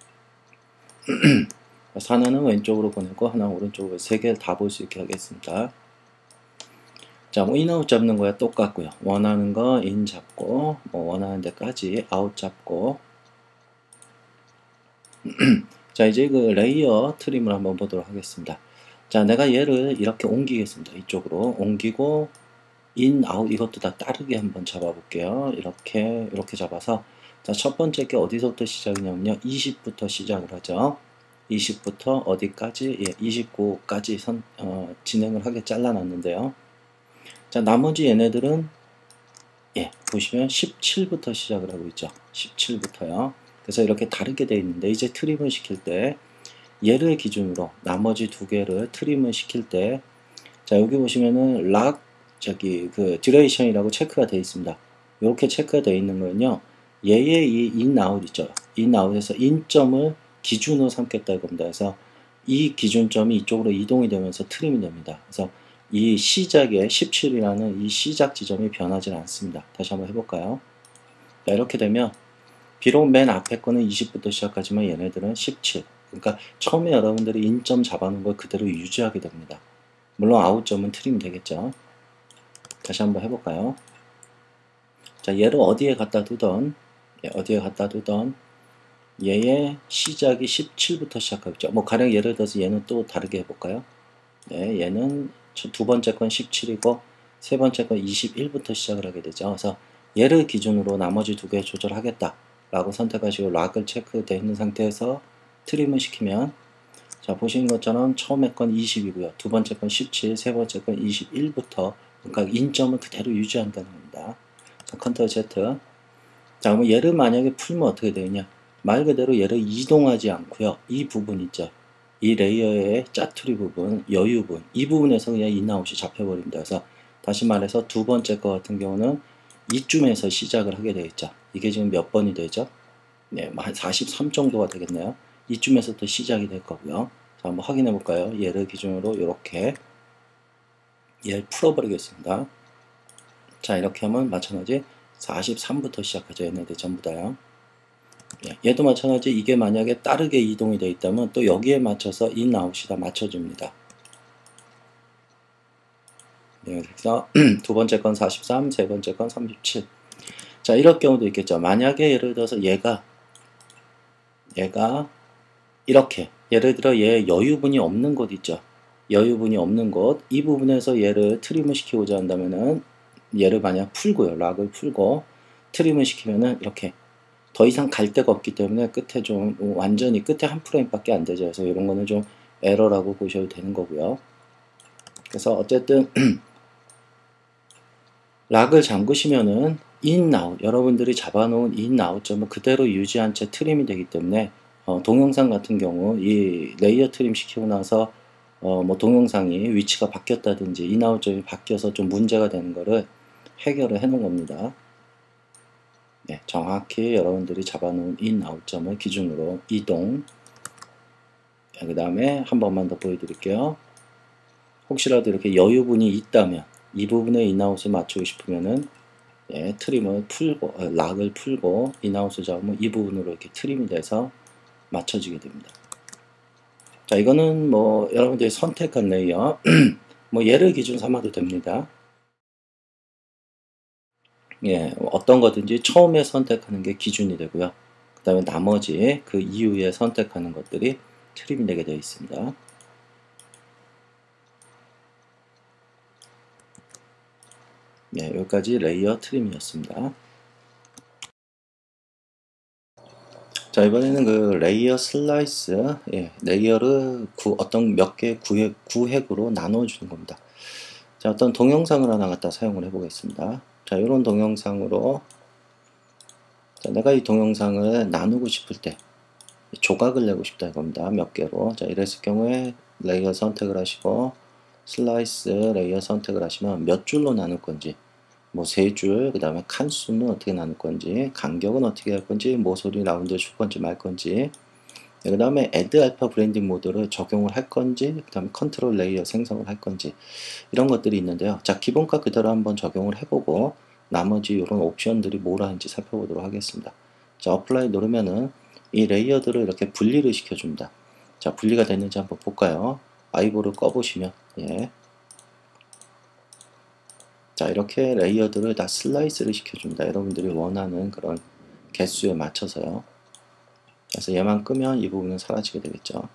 하나는 왼쪽으로 보내고 하나 오른쪽으로 세 개를 다 볼 수 있게 하겠습니다. 자, 뭐 인아웃 잡는 거야 똑같고요. 원하는 거 인 잡고 뭐 원하는 데까지 아웃 잡고 자, 이제 그 레이어 트림을 한번 보도록 하겠습니다. 자, 내가 얘를 이렇게 옮기겠습니다. 이쪽으로 옮기고 인, 아웃 이것도 다 따르게 한번 잡아볼게요. 이렇게 이렇게 잡아서 자, 첫 번째 게 어디서부터 시작이냐면요. 이십부터 시작을 하죠. 이십부터 어디까지? 예, 이십구까지 선, 어, 진행을 하게 잘라놨는데요. 자, 나머지 얘네들은 예, 보시면 십칠부터 시작을 하고 있죠. 십칠부터요. 그래서 이렇게 다르게 되어 있는데 이제 트림을 시킬 때 얘를 기준으로 나머지 두 개를 트림을 시킬 때 자, 여기 보시면은 락 저기 그 듀레이션이라고 체크가 되어 있습니다. 이렇게 체크가 되어 있는 거는요. 얘의 이 인아웃 있죠. 인아웃에서 인점을 기준으로 삼겠다 이겁니다. 그래서 이 기준점이 이쪽으로 이동이 되면서 트림이 됩니다. 그래서 이 시작에 십칠이라는 이 시작 지점이 변하지 않습니다. 다시 한번 해볼까요? 자, 이렇게 되면 비록 맨 앞에 거는 이십부터 시작하지만 얘네들은 십칠. 그러니까 처음에 여러분들이 인점 잡아놓은 걸 그대로 유지하게 됩니다. 물론 아웃점은 트림이 되겠죠. 다시 한번 해볼까요? 자, 얘를 어디에 갖다 두던 예, 어디에 갖다 두던 얘의 시작이 십칠부터 시작하겠죠. 뭐 가령 예를 들어서 얘는 또 다르게 해볼까요? 네, 얘는 두 번째 건 십칠이고 세 번째 건 이십일부터 시작을 하게 되죠. 그래서 얘를 기준으로 나머지 두 개 조절하겠다 라고 선택하시고 락을 체크되어 있는 상태에서 트림을 시키면 자, 보시는 것처럼 처음에 건 이십이고요. 두 번째 건 십칠, 세 번째 건 이십일부터 그러니까 인점을 그대로 유지한다는 겁니다. 자, 컨트롤 Z. 자, 그럼 얘를 만약에 풀면 어떻게 되느냐? 말 그대로 얘를 이동하지 않고요. 이 부분 있죠. 이 레이어의 짜투리 부분, 여유분, 이 부분에서 그냥 인아웃이 잡혀버립니다. 그래서 다시 말해서 두 번째 거 같은 경우는 이쯤에서 시작을 하게 되어 있죠. 이게 지금 몇 번이 되죠? 네, 한 사십삼 정도가 되겠네요. 이쯤에서 또 시작이 될 거고요. 자, 한번 확인해 볼까요? 얘를 기준으로 이렇게 얘를 풀어버리겠습니다. 자, 이렇게 하면 마찬가지 사십삼부터 시작하죠. 얘네들 전부 다요. 예, 얘도 마찬가지 이게 만약에 따르게 이동이 되어 있다면 또 여기에 맞춰서 인, 아웃이 다 맞춰줍니다. 네, 그래서 두 번째 건 사십삼, 세 번째 건 삼십칠. 자, 이럴 경우도 있겠죠. 만약에 예를 들어서 얘가 얘가 이렇게 예를 들어 얘 여유분이 없는 곳 있죠. 여유분이 없는 곳, 이 부분에서 얘를 트림을 시키고자 한다면은 얘를 만약 풀고요. 락을 풀고 트림을 시키면은 이렇게 더 이상 갈 데가 없기 때문에 끝에 좀 완전히 끝에 한 프레임밖에 안 되죠. 그래서 이런 거는 좀 에러라고 보셔도 되는 거고요. 그래서 어쨌든 락을 잠그시면은 인, 아웃, 여러분들이 잡아놓은 인, 아웃점을 그대로 유지한 채 트림이 되기 때문에 어, 동영상 같은 경우 이 레이어 트림 시키고 나서 어, 뭐 동영상이 위치가 바뀌었다든지 인, 아웃점이 바뀌어서 좀 문제가 되는 거를 해결을 해 놓은 겁니다. 네, 정확히 여러분들이 잡아놓은 인, 아웃점을 기준으로 이동. 네, 그 다음에 한 번만 더 보여드릴게요. 혹시라도 이렇게 여유분이 있다면 이 부분에 인아웃을 맞추고 싶으면은 예, 트림을 풀고 어, 락을 풀고 인아웃을 잡으면 이 부분으로 이렇게 트림이 돼서 맞춰지게 됩니다. 자, 이거는 뭐 여러분들이 선택한 레이어 뭐 얘를 기준 삼아도 됩니다. 예, 어떤 거든지 처음에 선택하는 게 기준이 되고요. 그 다음에 나머지 그 이후에 선택하는 것들이 트림이 되게 되어 있습니다. 네, 여기까지 레이어 트림이었습니다. 자, 이번에는 그 레이어 슬라이스, 예, 레이어를 구, 어떤 몇 개 구획, 구획으로 나눠주는 겁니다. 자, 어떤 동영상을 하나 갖다 사용을 해보겠습니다. 자, 이런 동영상으로 자, 내가 이 동영상을 나누고 싶을 때 조각을 내고 싶다 이겁니다. 몇 개로. 자, 이랬을 경우에 레이어 선택을 하시고 슬라이스 레이어 선택을 하시면 몇 줄로 나눌 건지 뭐 세 줄, 그 다음에 칸수는 어떻게 나눌 건지, 간격은 어떻게 할 건지, 모서리 라운드 줄 건지 말 건지, 그 다음에 Add Alpha 브랜딩 모드를 적용을 할 건지, 그 다음에 컨트롤 레이어 생성을 할 건지, 이런 것들이 있는데요. 자, 기본값 그대로 한번 적용을 해보고, 나머지 이런 옵션들이 뭐라 하는지 살펴보도록 하겠습니다. 자, 어플라이 누르면은 이 레이어들을 이렇게 분리를 시켜줍니다. 자, 분리가 됐는지 한번 볼까요? 아이볼을 꺼보시면, 예. 자, 이렇게 레이어들을 다 슬라이스를 시켜줍니다. 여러분들이 원하는 그런 개수에 맞춰서요. 그래서 얘만 끄면 이 부분은 사라지게 되겠죠.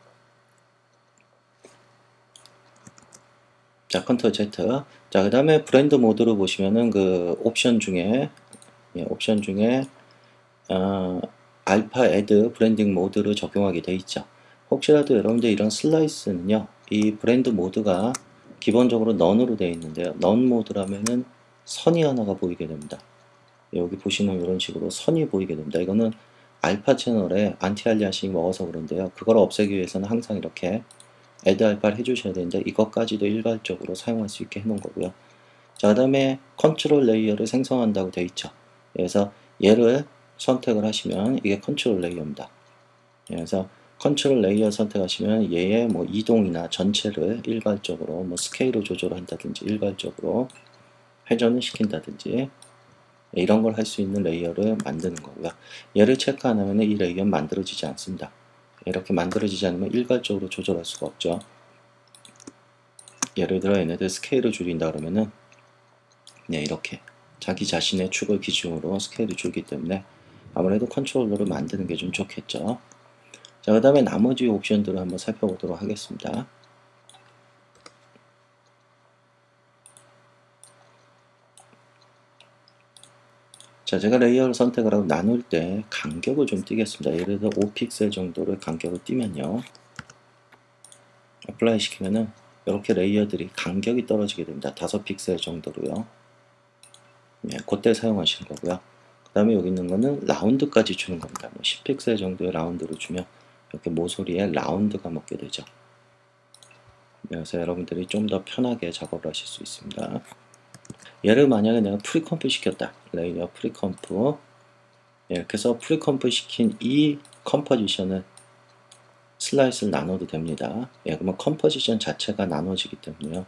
자, 컨트롤 Z. 자, 그 다음에 브랜드 모드로 보시면은 그 옵션 중에, 예, 옵션 중에, 어, 알파 애드 브랜딩 모드를 적용하게 돼 있죠. 혹시라도 여러분들 이런 슬라이스는요, 이 브랜드 모드가 기본적으로 넌으로 되어 있는데요. 넌 모드라면은 선이 하나가 보이게 됩니다. 여기 보시면 이런 식으로 선이 보이게 됩니다. 이거는 알파 채널에 안티 알리아싱이 먹어서 그런데요. 그걸 없애기 위해서는 항상 이렇게 애드 알파를 해주셔야 되는데 이것까지도 일괄적으로 사용할 수 있게 해놓은 거고요. 자, 그 다음에 컨트롤 레이어를 생성한다고 되어 있죠. 그래서 얘를 선택을 하시면 이게 컨트롤 레이어입니다. 그래서 컨트롤 레이어 선택하시면 얘의 뭐 이동이나 전체를 일괄적으로 뭐 스케일을 조절한다든지 일괄적으로 회전을 시킨다든지 이런 걸 할 수 있는 레이어를 만드는 거고요. 얘를 체크 안 하면 이 레이어는 만들어지지 않습니다. 이렇게 만들어지지 않으면 일괄적으로 조절할 수가 없죠. 예를 들어 얘네들 스케일을 줄인다 그러면은 네, 이렇게 자기 자신의 축을 기준으로 스케일을 줄기 때문에 아무래도 컨트롤러를 만드는 게 좀 좋겠죠. 자, 그 다음에 나머지 옵션들을 한번 살펴보도록 하겠습니다. 자, 제가 레이어를 선택을 하고 나눌 때 간격을 좀 띄겠습니다. 예를 들어 오 픽셀 정도를 간격을 띄면요. 어플라이 시키면은 이렇게 레이어들이 간격이 떨어지게 됩니다. 다섯 픽셀 정도로요. 네, 그때 사용하시는 거고요. 그 다음에 여기 있는 거는 라운드까지 주는 겁니다. 뭐 십 픽셀 정도의 라운드를 주면 이렇게 모서리에 라운드가 먹게 되죠. 그래서 여러분들이 좀 더 편하게 작업을 하실 수 있습니다. 얘를 만약에 내가 프리컴프 시켰다. 레이어 프리컴프. 이렇게 해서 프리컴프 시킨 이 컴포지션을 슬라이스를 나눠도 됩니다. 예, 그러면 컴포지션 자체가 나눠지기 때문에요.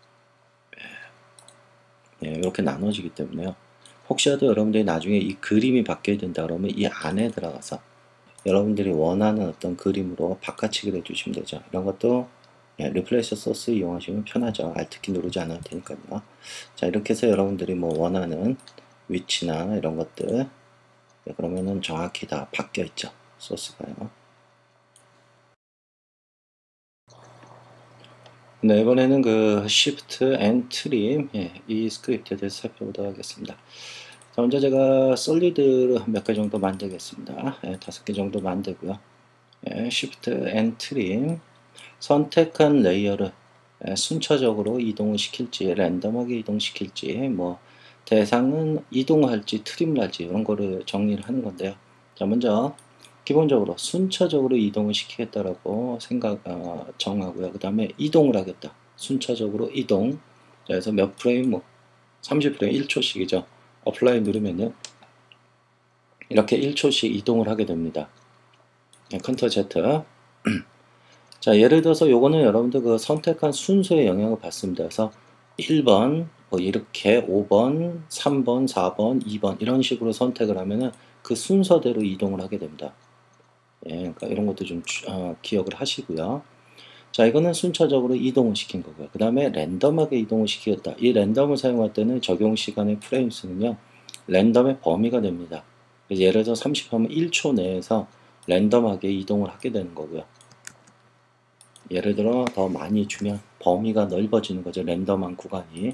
예, 이렇게 나눠지기 때문에요. 혹시라도 여러분들이 나중에 이 그림이 바뀌어야 된다 그러면 이 안에 들어가서 여러분들이 원하는 어떤 그림으로 바꿔치기를 해주시면 되죠. 이런 것도 예, 리플레이스 소스 이용하시면 편하죠. 알트키 누르지 않아도 되니까요. 자, 이렇게 해서 여러분들이 뭐 원하는 위치나 이런 것들 예, 그러면은 정확히 다 바뀌어 있죠. 소스가요. 네, 이번에는 그 Shift and Trim, 예, 이 스크립트에 대해서 살펴보도록 하겠습니다. 자, 먼저 제가 솔리드를 몇 개 정도 만들겠습니다. 예, 다섯 개 정도 만들고요. 예, Shift and Trim, 선택한 레이어를 예, 순차적으로 이동을 시킬지, 랜덤하게 이동시킬지, 뭐 대상은 이동할지, 트림할지 이런 거를 정리를 하는 건데요. 자, 먼저 기본적으로 순차적으로 이동을 시키겠다라고 생각 어, 정하고요. 그 다음에 이동을 하겠다. 순차적으로 이동. 자, 그래서 몇 프레임, 뭐 삼십 프레임 일 초씩이죠. 어플라이 누르면요. 이렇게 일 초씩 이동을 하게 됩니다. 네, 컨트롤 Z. 자, 예를 들어서 요거는 여러분들 그 선택한 순서에 영향을 받습니다. 그래서 일 번, 뭐 이렇게 오 번, 삼 번, 사 번, 이 번 이런 식으로 선택을 하면은 그 순서대로 이동을 하게 됩니다. 예, 그러니까 이런 것도 좀 어, 기억을 하시고요. 자, 이거는 순차적으로 이동을 시킨 거고요. 그 다음에 랜덤하게 이동을 시키겠다. 이 랜덤을 사용할 때는 적용 시간의 프레임 수는요, 랜덤의 범위가 됩니다. 예를 들어 삼십 하면 일 초 내에서 랜덤하게 이동을 하게 되는 거고요. 예를 들어 더 많이 주면 범위가 넓어지는 거죠. 랜덤한 구간이.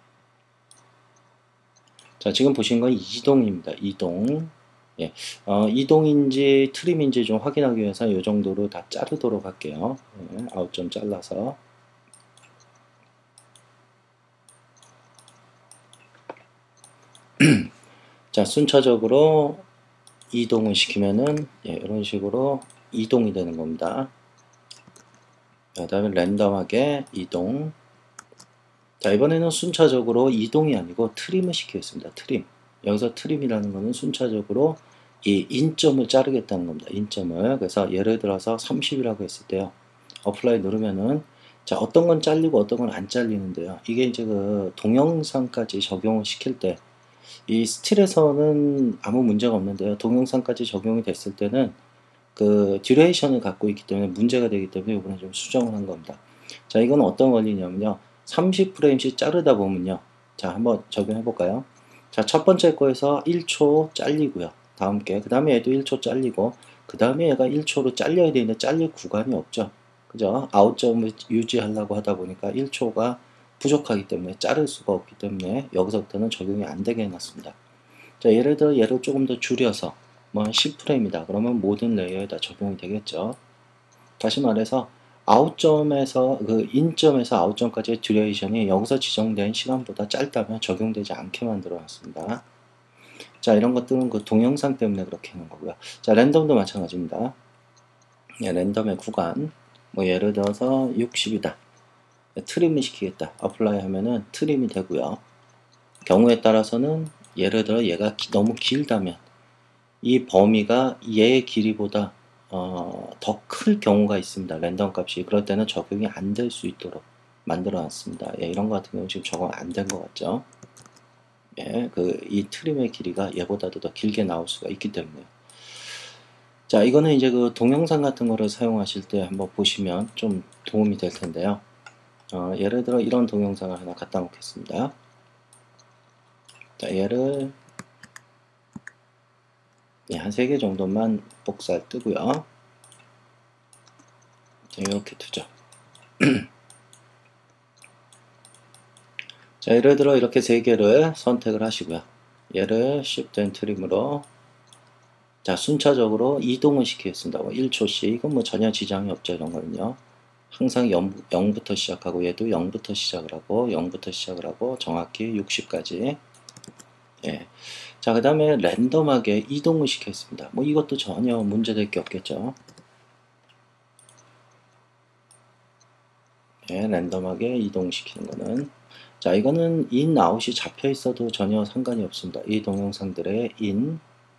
자, 지금 보신 건 이동입니다. 이동. 예, 어, 이동인지 트림인지 좀 확인하기 위해서 이 정도로 다 자르도록 할게요. 예, 아홉 점 잘라서. 자, 순차적으로 이동을 시키면은 예, 이런 식으로 이동이 되는 겁니다. 그 다음에 랜덤하게 이동. 자, 이번에는 순차적으로 이동이 아니고 트림을 시키겠습니다. 트림. 여기서 트림이라는 거는 순차적으로 이 인점을 자르겠다는 겁니다. 인점을. 그래서 예를 들어서 삼십이라고 했을 때요. 어플라이 누르면은 자, 어떤 건 잘리고 어떤 건 안 잘리는데요. 이게 이제 그 동영상까지 적용을 시킬 때 이 스틸에서는 아무 문제가 없는데요. 동영상까지 적용이 됐을 때는 그 듀레이션을 갖고 있기 때문에 문제가 되기 때문에 이번에 좀 수정을 한 겁니다. 자, 이건 어떤 원리냐면요. 삼십 프레임씩 자르다 보면요. 자, 한번 적용해 볼까요? 자, 첫 번째 거에서 일 초 잘리고요. 다음 게. 그 다음에 얘도 일 초 잘리고, 그 다음에 얘가 일 초로 잘려야 되는데 잘릴 구간이 없죠. 그죠? 아웃점을 유지하려고 하다 보니까 일 초가 부족하기 때문에 자를 수가 없기 때문에 여기서부터는 적용이 안 되게 해놨습니다. 자, 예를 들어 얘를 조금 더 줄여서 뭐 십 프레임이다. 그러면 모든 레이어에 다 적용이 되겠죠. 다시 말해서 아웃점에서 그 인점에서 아웃점까지의 듀레이션이 여기서 지정된 시간보다 짧다면 적용되지 않게 만들어 놨습니다. 자, 이런 것들은 그 동영상 때문에 그렇게 하는 거고요. 자, 랜덤도 마찬가지입니다. 예, 랜덤의 구간 뭐 예를 들어서 육십이다. 트림을 시키겠다. 어플라이 하면은 트림이 되고요. 경우에 따라서는 예를 들어 얘가 기, 너무 길다면 이 범위가 얘의 길이보다 어, 더 클 경우가 있습니다. 랜덤 값이. 그럴 때는 적용이 안 될 수 있도록 만들어 놨습니다. 예, 이런 거 같은 경우 지금 적용 안 된 것 같죠? 예, 그, 이 트림의 길이가 얘보다도 더 길게 나올 수가 있기 때문에. 자, 이거는 이제 그 동영상 같은 거를 사용하실 때 한번 보시면 좀 도움이 될 텐데요. 어, 예를 들어 이런 동영상을 하나 갖다 놓겠습니다. 자, 얘를 예, 한 세 개 정도만 복사를 뜨고요. 자, 이렇게 두죠. 자, 예를 들어 이렇게 세 개를 선택을 하시고요. 얘를 Shift and Trim으로 자, 순차적으로 이동을 시키겠습니다. 일 초씩. 이건 뭐 전혀 지장이 없죠. 이런 거는요. 항상 영, 영부터 시작하고 얘도 영부터 시작을 하고 영부터 시작을 하고 정확히 육십까지. 예. 자, 그 다음에 랜덤하게 이동을 시켰습니다. 뭐 이것도 전혀 문제될 게 없겠죠. 예, 랜덤하게 이동시키는 거는 자, 이거는 in, out이 잡혀 있어도 전혀 상관이 없습니다. 이 동영상들의 in,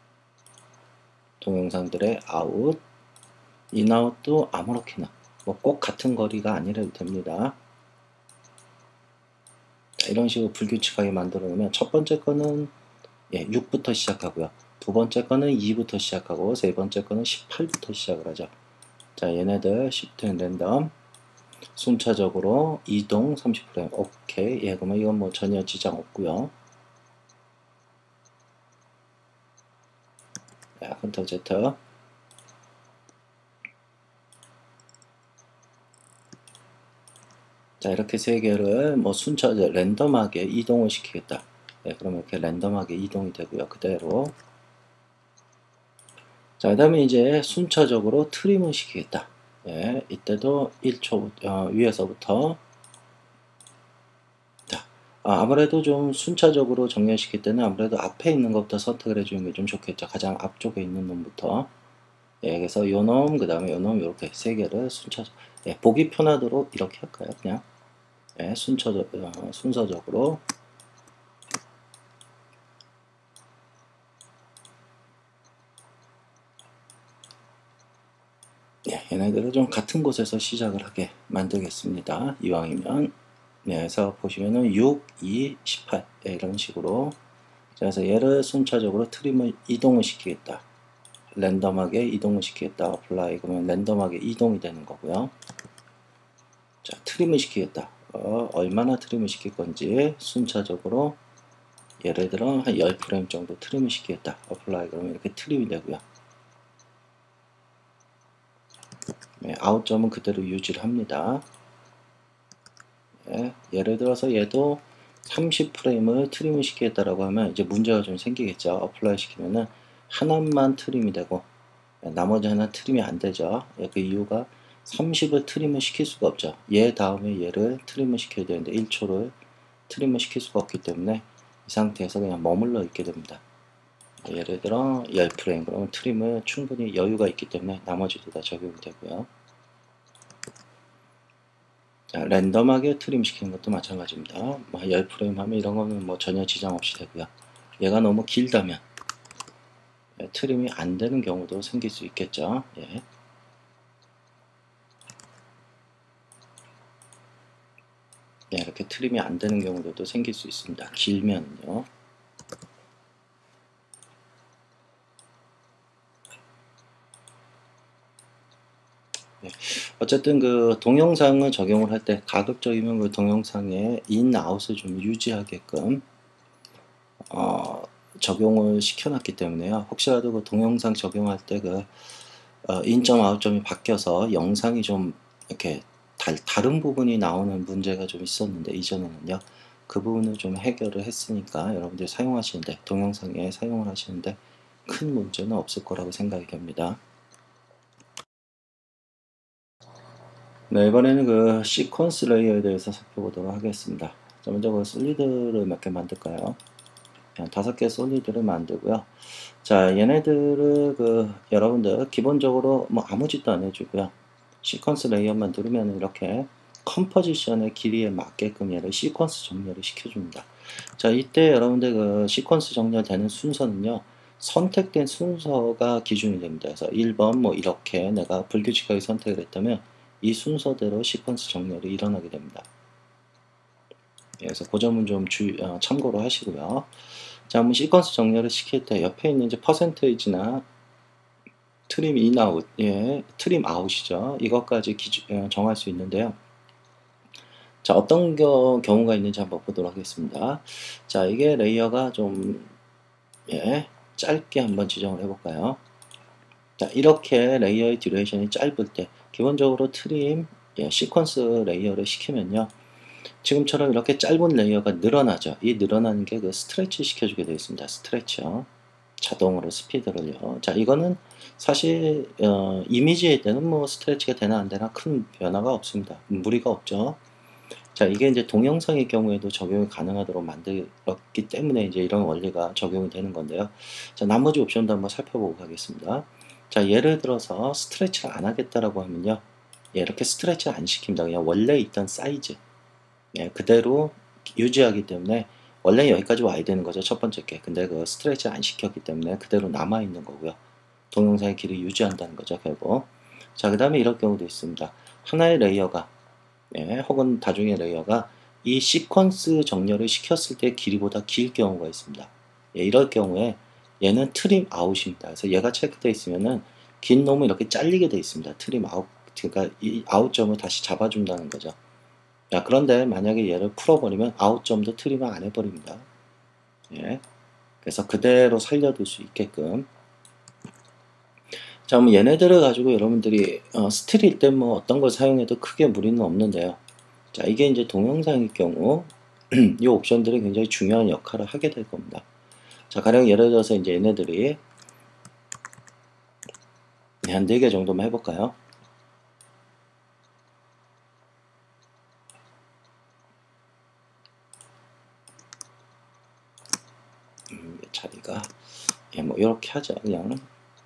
동영상들의 out, in, out도 아무렇게나 뭐 꼭 같은 거리가 아니라도 됩니다. 자, 이런 식으로 불규칙하게 만들어 놓으면 첫 번째 거는 예, 육부터 시작하고요. 두 번째 거는 이부터 시작하고 세 번째 거는 십팔부터 시작을 하죠. 자, 얘네들 Shift and Random 순차적으로 이동 삼십 프레임. 오케이. 예, 그러면 이건 뭐 전혀 지장 없고요. 자, 컨트롤 Z. 자, 이렇게 세 개를 뭐 순차 랜덤하게 이동을 시키겠다. 예, 그러면 이렇게 랜덤하게 이동이 되고요. 그대로. 자, 그 다음에 이제 순차적으로 트림을 시키겠다. 예, 이때도 일 초 어, 위에서부터. 자, 아, 아무래도 좀 순차적으로 정렬시킬 때는 아무래도 앞에 있는 것부터 선택을 해주는 게 좀 좋겠죠. 가장 앞쪽에 있는 놈부터. 예, 그래서 요 놈, 그 다음에 요 놈, 이렇게 세 개를 순차, 예, 보기 편하도록 이렇게 할까요? 그냥. 예, 순차적, 어, 순서적으로. 예, 얘네들을 좀 같은 곳에서 시작을 하게 만들겠습니다. 이왕이면. 네, 그래서 보시면은 육, 이, 십팔. 예, 이런 식으로. 자, 그래서 얘를 순차적으로 트림을 이동을 시키겠다. 랜덤하게 이동을 시키겠다. 어플라이. 그러면 랜덤하게 이동이 되는 거고요. 자, 트림을 시키겠다. 어, 얼마나 트림을 시킬 건지 순차적으로 예를 들어 한 십 프레임 정도 트림을 시키겠다. 어플라이. 그러면 이렇게 트림이 되고요. 네, 아웃점은 그대로 유지를 합니다. 예, 예를 들어서 얘도 삼십 프레임을 트림을 시키겠다라고 하면 이제 문제가 좀 생기겠죠. 어플라이 시키면은 하나만 트림이 되고 나머지 하나 트림이 안 되죠. 예, 그 이유가 삼십을 트림을 시킬 수가 없죠. 얘 다음에 얘를 트림을 시켜야 되는데 일 초를 트림을 시킬 수가 없기 때문에 이 상태에서 그냥 머물러 있게 됩니다. 예를 들어 십 프레임 그러면 트림을 충분히 여유가 있기 때문에 나머지도 다 적용이 되고요. 자, 랜덤하게 트림 시키는 것도 마찬가지입니다. 뭐 십 프레임 하면 이런 거는 뭐 전혀 지장 없이 되고요. 얘가 너무 길다면 예, 트림이 안 되는 경우도 생길 수 있겠죠. 예. 예, 이렇게 트림이 안 되는 경우도 생길 수 있습니다. 길면요. 예. 어쨌든 그 동영상을 적용을 할 때 가급적이면 그 동영상의 인, 아웃을 좀 유지하게끔 어, 적용을 시켜놨기 때문에요. 혹시라도 그 동영상 적용할 때 그 어, 인점, 아웃점이 바뀌어서 영상이 좀 이렇게 달, 다른 부분이 나오는 문제가 좀 있었는데 이전에는요. 그 부분을 좀 해결을 했으니까 여러분들이 사용하시는데 동영상에 사용을 하시는데 큰 문제는 없을 거라고 생각이 됩니다. 네, 이번에는 그 시퀀스 레이어에 대해서 살펴보도록 하겠습니다. 자, 먼저 그 솔리드를 몇 개 만들까요? 그냥 다섯 개 솔리드를 만들고요. 자, 얘네들을 그 여러분들 기본적으로 뭐 아무 짓도 안 해주고요. 시퀀스 레이어만 누르면 이렇게 컴포지션의 길이에 맞게끔 얘를 시퀀스 정렬을 시켜줍니다. 자, 이때 여러분들 그 시퀀스 정렬되는 순서는요. 선택된 순서가 기준이 됩니다. 그래서 일 번 뭐 이렇게 내가 불규칙하게 선택을 했다면 이 순서대로 시퀀스 정렬이 일어나게 됩니다. 그래서 그 점은 좀 주, 어, 참고로 하시고요. 자, 한번 시퀀스 정렬을 시킬 때 옆에 있는 이제 퍼센테이지나 트림 인아웃, 예, 트림 아웃이죠. 이것까지 기준, 어, 정할 수 있는데요. 자, 어떤 겨, 경우가 있는지 한번 보도록 하겠습니다. 자, 이게 레이어가 좀, 예, 짧게 한번 지정을 해볼까요? 자, 이렇게 레이어의 듀레이션이 짧을 때, 기본적으로 트림, 예, 시퀀스 레이어를 시키면요. 지금처럼 이렇게 짧은 레이어가 늘어나죠. 이 늘어나는 게 그 스트레치 시켜주게 되어 있습니다. 스트레치요. 자동으로 스피드를요. 자, 이거는 사실 어, 이미지일 때는 뭐 스트레치가 되나 안 되나 큰 변화가 없습니다. 무리가 없죠. 자, 이게 이제 동영상의 경우에도 적용이 가능하도록 만들었기 때문에 이제 이런 원리가 적용이 되는 건데요. 자, 나머지 옵션도 한번 살펴보고 가겠습니다. 자, 예를 들어서 스트레치를 안 하겠다라고 하면요. 예, 이렇게 스트레치를 안 시킵니다. 그냥 원래 있던 사이즈 예, 그대로 유지하기 때문에 원래 여기까지 와야 되는 거죠. 첫 번째 게. 근데 그 스트레치 안 시켰기 때문에 그대로 남아있는 거고요. 동영상의 길이 유지한다는 거죠. 결국. 자, 그 다음에 이런 경우도 있습니다. 하나의 레이어가 예, 혹은 다중의 레이어가 이 시퀀스 정렬을 시켰을 때 길이보다 길 경우가 있습니다. 예, 이럴 경우에 얘는 트림 아웃입니다. 그래서 얘가 체크되어 있으면은 긴 놈은 이렇게 잘리게 되어 있습니다. 트림 아웃, 그러니까 이 아웃점을 다시 잡아준다는 거죠. 자, 그런데 만약에 얘를 풀어버리면 아웃점도 트림을 안 해버립니다. 예. 그래서 그대로 살려둘 수 있게끔. 자, 그럼 얘네들을 가지고 여러분들이 어, 스틸일 때 뭐 어떤 걸 사용해도 크게 무리는 없는데요. 자, 이게 이제 동영상일 경우 이 옵션들이 굉장히 중요한 역할을 하게 될 겁니다. 자, 가령 예를 들어서 이제 얘네들이 한 네 개 정도만 해볼까요? 음, 자리가 예, 뭐 이렇게 하죠. 그냥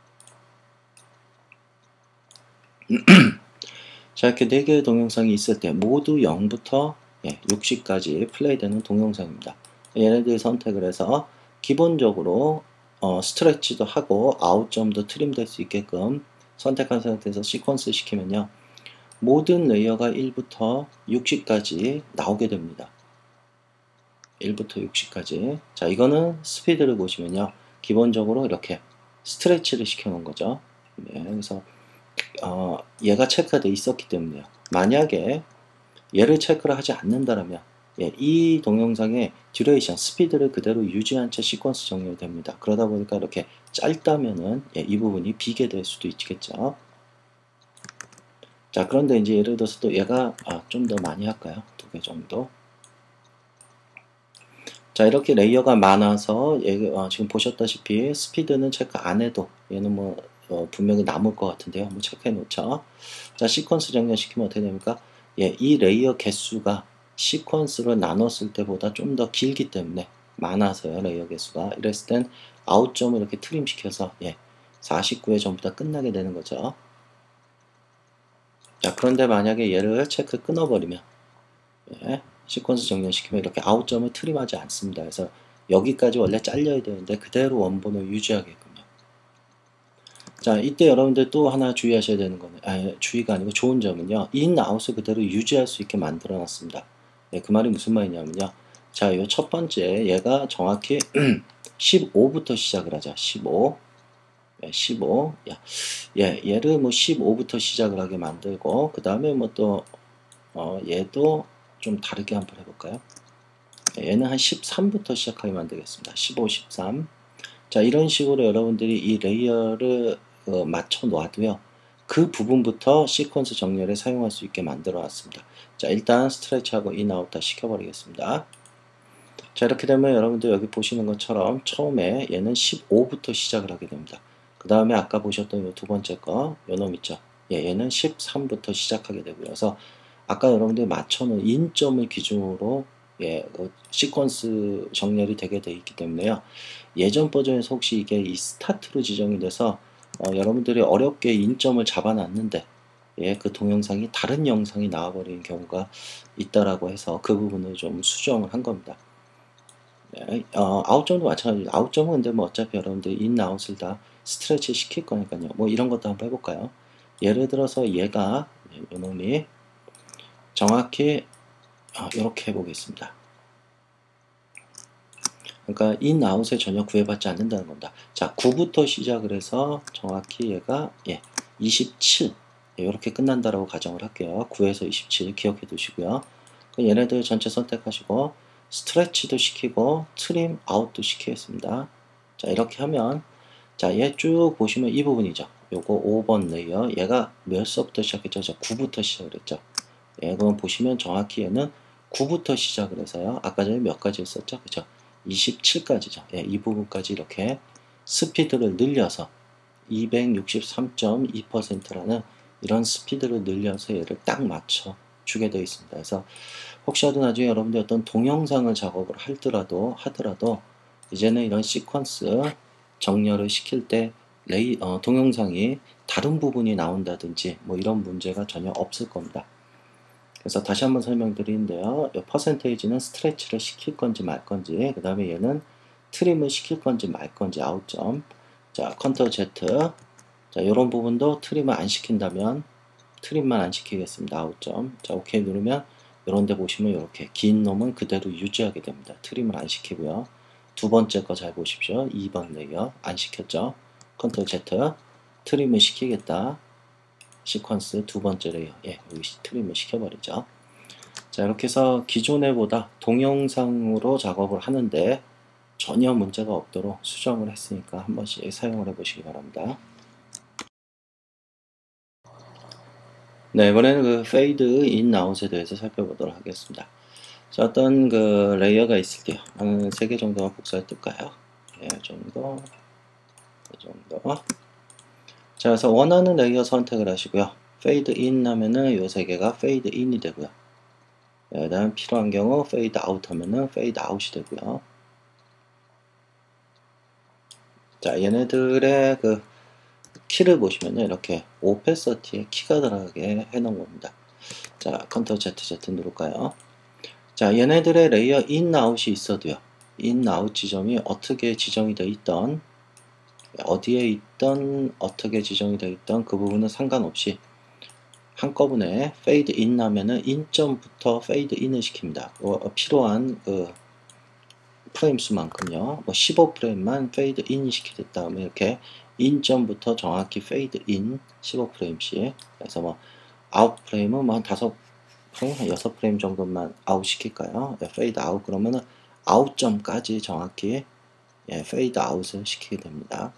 자, 이렇게 네 개의 동영상이 있을 때 모두 영부터 예, 육십까지 플레이되는 동영상입니다. 얘네들 선택을 해서 기본적으로 어, 스트레치도 하고 아웃점도 트림될 수 있게끔 선택한 상태에서 시퀀스 시키면요, 모든 레이어가 일부터 육십까지 나오게 됩니다. 일부터 육십까지. 자, 이거는 스피드를 보시면요, 기본적으로 이렇게 스트레치를 시켜 놓은 거죠. 네, 그래서 어, 얘가 체크가 돼 있었기 때문에요. 만약에 얘를 체크를 하지 않는다면 예, 이 동영상의 듀레이션, 스피드를 그대로 유지한 채 시퀀스 정렬됩니다. 그러다 보니까 이렇게 짧다면은 예, 이 부분이 비게 될 수도 있겠죠. 자, 그런데 이제 예를 들어서 또 얘가 아, 좀 더 많이 할까요? 두 개 정도. 자, 이렇게 레이어가 많아서 얘, 어, 지금 보셨다시피 스피드는 체크 안 해도 얘는 뭐 어, 분명히 남을 것 같은데요. 한번 체크해 놓죠. 자, 시퀀스 정렬시키면 어떻게 됩니까? 예, 이 레이어 개수가 시퀀스로 나눴을 때보다 좀 더 길기 때문에 많아서요, 레이어 개수가. 이랬을 땐 아웃점을 이렇게 트림시켜서 예, 사십구 회 전부 다 끝나게 되는 거죠. 자, 그런데 만약에 얘를 체크 끊어버리면 예, 시퀀스 정렬시키면 이렇게 아웃점을 트림하지 않습니다. 그래서 여기까지 원래 잘려야 되는데 그대로 원본을 유지하게끔요. 자, 이때 여러분들 또 하나 주의하셔야 되는 거는, 아니, 주의가 아니고 좋은 점은요, 인, 아웃을 그대로 유지할 수 있게 만들어 놨습니다. 네, 그 말이 무슨 말이냐면요, 자, 요 첫 번째, 얘가 정확히 십오부터 시작을 하자. 십오. 예, 십오. 야, 예, 얘를 뭐 십오부터 시작을 하게 만들고, 그 다음에 뭐 또, 어, 얘도 좀 다르게 한번 해볼까요? 얘는 한 십삼부터 시작하게 만들겠습니다. 십오, 십삼. 자, 이런 식으로 여러분들이 이 레이어를 어, 맞춰 놔도요, 그 부분부터 시퀀스 정렬에 사용할 수 있게 만들어 놨습니다. 자, 일단 스트레치하고 인아웃 다 시켜버리겠습니다. 자, 이렇게 되면 여러분들 여기 보시는 것처럼 처음에 얘는 십오부터 시작을 하게 됩니다. 그 다음에 아까 보셨던 이 두 번째 거, 요 놈 있죠? 예, 얘는 십삼부터 시작하게 되고요. 그래서 아까 여러분들이 맞춰놓은 인점을 기준으로 예, 그 시퀀스 정렬이 되게 돼 있기 때문에요. 예전 버전에서 혹시 이게 이 스타트로 지정이 돼서 어, 여러분들이 어렵게 인점을 잡아놨는데 예, 그 동영상이 다른 영상이 나와버리는 경우가 있다라고 해서 그 부분을 좀 수정을 한 겁니다. 네, 어, 아웃점도 마찬가지죠. 아웃점은 근데 뭐 어차피 여러분들 인, 아웃을 다 스트레치 시킬 거니까요. 뭐 이런 것도 한번 해볼까요? 예를 들어서 얘가 요놈이 정확히 아, 이렇게 해보겠습니다. 그러니까 인, 아웃에 전혀 구애받지 않는다는 겁니다. 자, 구부터 시작을 해서 정확히 얘가 예, 이십칠 예, 이렇게 끝난다라고 가정을 할게요. 구에서 이십칠 기억해 두시고요. 얘네들 전체 선택하시고 스트레치도 시키고 트림 아웃도 시키겠습니다. 자, 이렇게 하면 자, 얘 쭉 보시면 이 부분이죠. 요거 오 번 레이어 얘가 몇 서부터 시작했죠? 저 구부터 시작을 했죠. 예, 그럼 보시면 정확히 얘는 구부터 시작을 해서요. 아까 전에 몇 가지 했었죠? 그쵸? 이십칠까지죠. 예, 이 부분까지 이렇게 스피드를 늘려서 이백육십삼 점 이 퍼센트라는 이런 스피드를 늘려서 얘를 딱 맞춰 주게 되어 있습니다. 그래서 혹시라도 나중에 여러분들 어떤 동영상을 작업을 하더라도 하더라도 이제는 이런 시퀀스 정렬을 시킬 때 레이, 어, 동영상이 다른 부분이 나온다든지 뭐 이런 문제가 전혀 없을 겁니다. 그래서 다시 한번 설명드리는데요. 이 퍼센테이지는 스트레치를 시킬 건지 말 건지, 그 다음에 얘는 트림을 시킬 건지 말 건지 아웃점. 자, 컨트롤 Z. 자, 이런 부분도 트림을 안 시킨다면 트림만 안 시키겠습니다. 아웃점. 자, 오케이 누르면 이런 데 보시면 이렇게 긴 놈은 그대로 유지하게 됩니다. 트림을 안 시키고요. 두 번째 거 잘 보십시오. 이 번 레이어 안 시켰죠. 컨트롤 Z. 트림을 시키겠다. 시퀀스 두 번째 레이어 예, 여기 트림을 시켜버리죠. 자, 이렇게 해서 기존에 보다 동영상으로 작업을 하는데 전혀 문제가 없도록 수정을 했으니까 한 번씩 사용을 해 보시기 바랍니다. 네, 이번에는 그 페이드 인 아웃에 대해서 살펴보도록 하겠습니다. 자, 어떤 그 레이어가 있을게요. 한 세 개 정도만 복사해 둘까요? 예, 이 정도, 이 정도. 자, 그래서 원하는 레이어 선택을 하시고요. 페이드 인 하면은 요 세 개가 페이드 인이 되고요. 예, 그 다음 필요한 경우 페이드 아웃 하면은 페이드 아웃이 되고요. 자, 얘네들의 그 키를 보시면요. 이렇게 오패서티에 키가 들어가게 해 놓은 겁니다. 자, 컨트롤 Z, Z 누를까요? 자, 얘네들의 레이어 인, 아웃이 있어도요. 인, 아웃 지점이 어떻게 지정이 되어 있던, 어디에 있던, 어떻게 지정이 되어 있던 그 부분은 상관없이 한꺼번에 페이드 인 하면은 인점부터 페이드 인을 시킵니다. 어, 필요한 그 프레임 수만큼요. 뭐 십오 프레임만 페이드 인 시키듯 다음에 이렇게 인점부터 정확히 페이드 인 십오 프레임씩. 그래서 뭐 아웃 프레임은 뭐 한 다섯 프레임, 한 여섯 프레임 정도만 아웃 시킬까요? 예, 페이드 아웃 그러면은 아웃점까지 정확히 예, 페이드 아웃을 시키게 됩니다.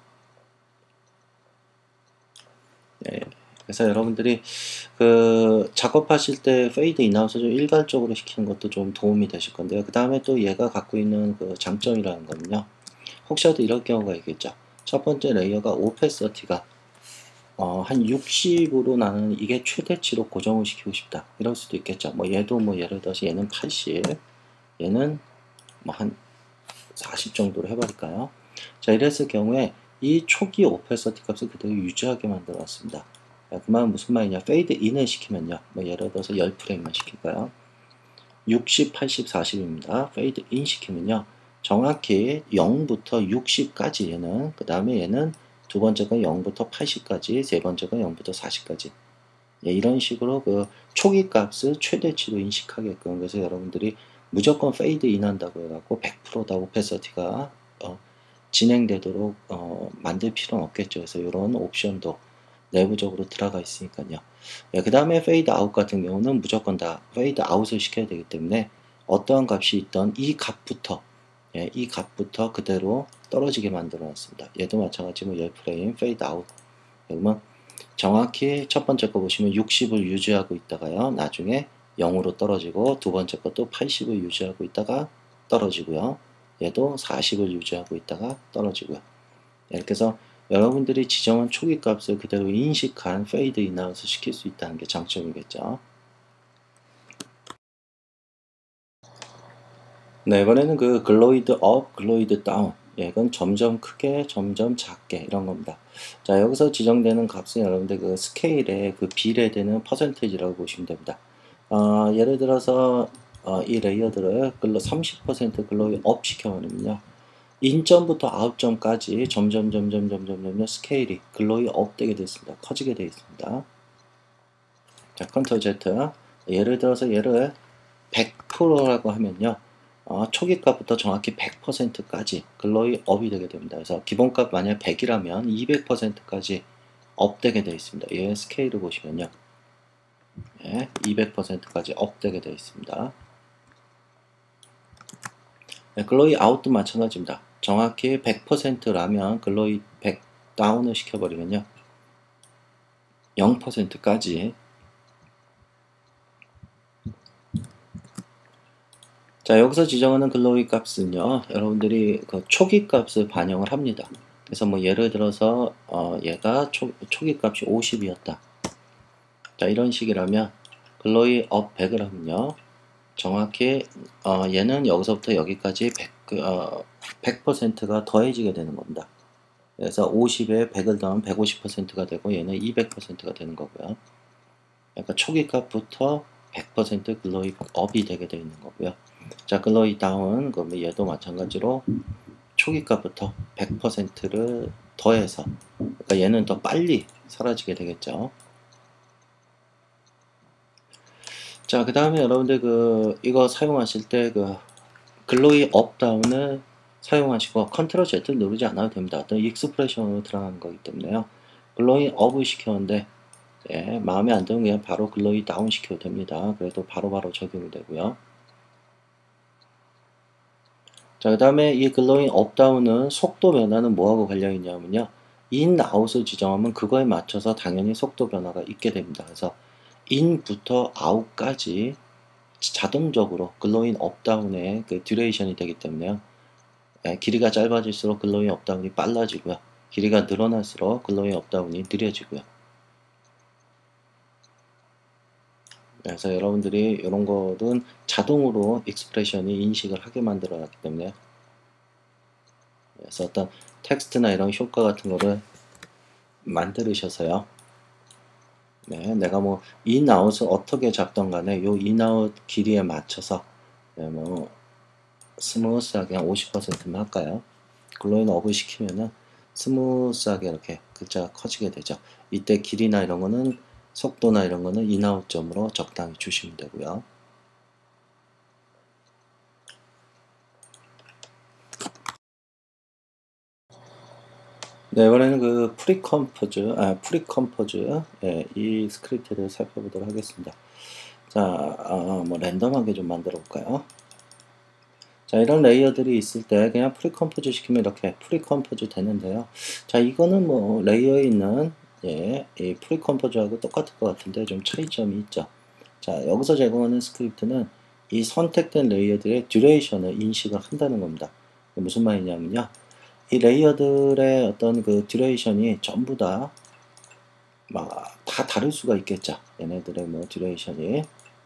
예, 그래서 여러분들이 그 작업하실 때 페이드 인아웃을 좀 일괄적으로 시키는 것도 좀 도움이 되실 건데요. 그 다음에 또 얘가 갖고 있는 그 장점이라는 거는요. 혹시라도 이럴 경우가 있겠죠. 첫 번째 레이어가 오패서티가 어, 한 육십으로 나는 이게 최대치로 고정을 시키고 싶다. 이럴 수도 있겠죠. 뭐 얘도 뭐 예를 들어서 얘는 팔십, 얘는 뭐 한 사십 정도로 해버릴까요? 자, 이랬을 경우에 이 초기 오패서티 값을 그대로 유지하게 만들어 놨습니다. 그 말은 무슨 말이냐? 페이드 인을 시키면요. 뭐 예를 들어서 십 프레임만 시킬까요? 육십, 팔십, 사십입니다. 페이드 인 시키면요. 정확히 영부터 육십까지 얘는, 그 다음에 얘는 두 번째가 영부터 팔십까지, 세 번째가 영부터 사십까지. 예, 이런 식으로 그 초기 값을 최대치로 인식하게끔. 그래서 여러분들이 무조건 페이드 인 한다고 해갖고 백 퍼센트다 오패서티가 어, 진행되도록 어, 만들 필요는 없겠죠. 그래서 이런 옵션도 내부적으로 들어가 있으니까요. 예, 그 다음에 페이드 아웃 같은 경우는 무조건 다 페이드 아웃을 시켜야 되기 때문에 어떠한 값이 있던 이 값부터 예, 이 값부터 그대로 떨어지게 만들어 놨습니다. 얘도 마찬가지로 십 프레임 페이드 아웃. 그러면 정확히 첫 번째 거 보시면 육십을 유지하고 있다가요. 나중에 영으로 떨어지고 두 번째 것도 팔십을 유지하고 있다가 떨어지고요. 얘도 사십을 유지하고 있다가 떨어지고요. 이렇게 해서 여러분들이 지정한 초기 값을 그대로 인식한 페이드 인아웃을 시킬 수 있다는 게 장점이겠죠. 네, 이번에는 그 글로이드 업, 글로이드 다운. 예, 이건 점점 크게, 점점 작게 이런 겁니다. 자, 여기서 지정되는 값은 여러분들 그 스케일에 그 비례되는 퍼센테이지라고 보시면 됩니다. 어, 예를 들어서 어, 이 레이어들을 글로 삼십 퍼센트 글로이 업 시켜버리면요. 인점부터 아웃점까지 점점 점점 점점 점점 스케일이 글로이 업 되게 되어 있습니다. 커지게 되어 있습니다. 자, 컨트롤 Z. 예를 들어서 얘를 백 퍼센트라고 하면요. 어, 초기값부터 정확히 백 퍼센트까지 글로이 업이 되게 됩니다. 그래서 기본값 만약 백이라면 이백 퍼센트까지 업되게 되어 있습니다. 얘 스케일을 보시면요. 예, 이백 퍼센트까지 업되게 되어 있습니다. 네, 글로이 아웃도 마찬가지입니다. 정확히 백 퍼센트라면 글로이 백 다운을 시켜버리면요. 영 퍼센트까지 자, 여기서 지정하는 글로이 값은요. 여러분들이 그 초기 값을 반영을 합니다. 그래서 뭐 예를 들어서 어, 얘가 초, 초기 값이 오십이었다. 자, 이런 식이라면 글로이 업 백을 하면요. 정확히 어, 얘는 여기서부터 여기까지 백, 어, 백 퍼센트가 더해지게 되는 겁니다. 그래서 오십에 백을 더하면 백오십 퍼센트가 되고 얘는 이백 퍼센트가 되는 거고요. 그러니까 초기 값부터 백 퍼센트 글로이 업이 되게 되어 있는 거고요. 자, 글로이 다운, 그러면 얘도 마찬가지로 초기 값부터 백 퍼센트를 더해서, 그러니까 얘는 더 빨리 사라지게 되겠죠. 자, 그 다음에 여러분들 그, 이거 사용하실 때 그, 글로이 업 다운을 사용하시고 컨트롤 Z 누르지 않아도 됩니다. 어떤 익스프레션으로 들어가는 거기 때문에요. 글로이 업을 시켰는데, 예, 마음에 안 드는 그냥 바로 글로이 다운 시켜도 됩니다. 그래도 바로바로 바로 적용이 되고요. 자, 그 다음에 이 글로잉 업 다운은 속도 변화는 뭐하고 관련이 있냐면요. 인, 아웃을 지정하면 그거에 맞춰서 당연히 속도 변화가 있게 됩니다. 그래서 인부터 아웃까지 자동적으로 글로인 업다운의 그 듀레이션이 되기 때문에요. 예, 길이가 짧아질수록 글로인 업다운이 빨라지고요. 길이가 늘어날수록 글로인 업다운이 느려지고요. 그래서 여러분들이 이런 거는 자동으로 익스프레션이 인식을 하게 만들어 놨기 때문에, 그래서 어떤 텍스트나 이런 효과 같은 거를 만들으셔서요. 네, 내가 뭐 인아웃을 어떻게 잡던 간에 요 인아웃 길이에 맞춰서, 네, 뭐 스무스하게 한 오십 퍼센트만 할까요? 글로인 업을 시키면은 스무스하게 이렇게 글자가 커지게 되죠. 이때 길이나 이런 거는, 속도나 이런 거는 인아웃 점으로 적당히 주시면 되고요. 네, 이번에는 그 프리컴포즈, 아, 프리컴포즈, 예, 이 스크립트를 살펴보도록 하겠습니다. 자, 어, 뭐 랜덤하게 좀 만들어 볼까요? 자, 이런 레이어들이 있을 때 그냥 프리컴포즈 시키면 이렇게 프리컴포즈 되는데요. 자, 이거는 뭐 레이어에 있는, 예, 이 프리컴포즈하고 똑같을 것 같은데 좀 차이점이 있죠. 자, 여기서 제공하는 스크립트는 이 선택된 레이어들의 듀레이션을 인식을 한다는 겁니다. 무슨 말이냐면요, 이 레이어들의 어떤 그 듀레이션이 전부 다 막 다 다를 수가 있겠죠. 얘네들의 뭐 듀레이션이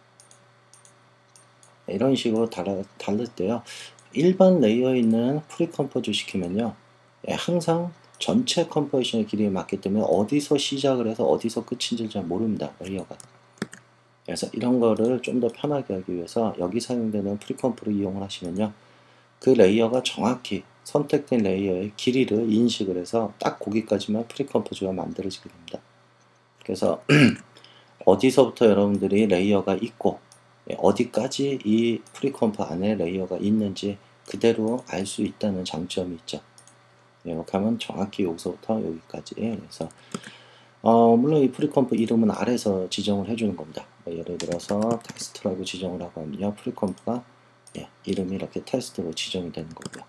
이런 식으로 달아, 다를 때요, 일반 레이어에 있는 프리컴포즈 시키면요, 예, 항상 전체 컴포지션의 길이에 맞기 때문에 어디서 시작을 해서 어디서 끝인지를 잘 모릅니다, 레이어가. 그래서 이런 거를 좀 더 편하게 하기 위해서 여기 사용되는 프리컴프를 이용을 하시면요, 그 레이어가 정확히 선택된 레이어의 길이를 인식을 해서 딱 거기까지만 프리컴포즈가 만들어지게 됩니다. 그래서 어디서부터 여러분들이 레이어가 있고 어디까지 이 프리컴프 안에 레이어가 있는지 그대로 알 수 있다는 장점이 있죠. 이렇게 하면 정확히 여기서부터 여기까지. 그래서 어, 물론 이 프리컴프 이름은 아래서 지정을 해주는 겁니다. 뭐 예를 들어서 테스트라고 지정을 하고 하면요, 프리컴프가, 예, 이름이 이렇게 테스트로 지정이 되는 거고요.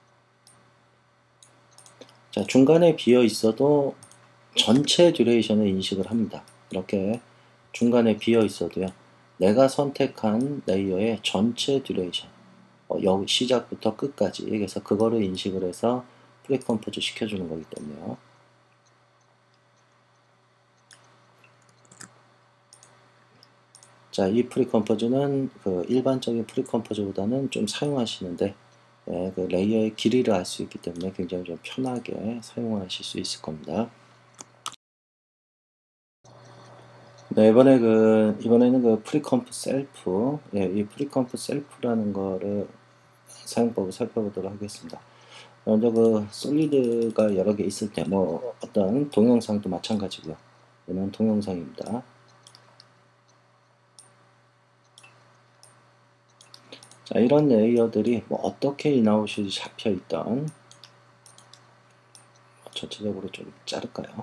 자, 중간에 비어 있어도 전체 듀레이션을 인식을 합니다. 이렇게 중간에 비어 있어도요, 내가 선택한 레이어의 전체 듀레이션, 어, 여기 시작부터 끝까지, 그래서 그거를 인식을 해서 프리컴포즈 시켜주는 거기 때문에요. 자, 이 프리컴포즈는 그 일반적인 프리컴포즈보다는 좀 사용하시는데, 예, 그 레이어의 길이를 알 수 있기 때문에 굉장히 좀 편하게 사용하실 수 있을 겁니다. 네, 이번에 그, 이번에는 그 프리컴프 셀프, 예, 이 프리컴프 셀프라는 거를 사용법을 살펴보도록 하겠습니다. 먼저 그 솔리드가 여러 개 있을 때, 뭐 어떤 동영상도 마찬가지고요. 얘는 동영상입니다. 자, 이런 레이어들이 뭐 어떻게 인아웃이 잡혀 있던, 전체적으로 좀 자를까요?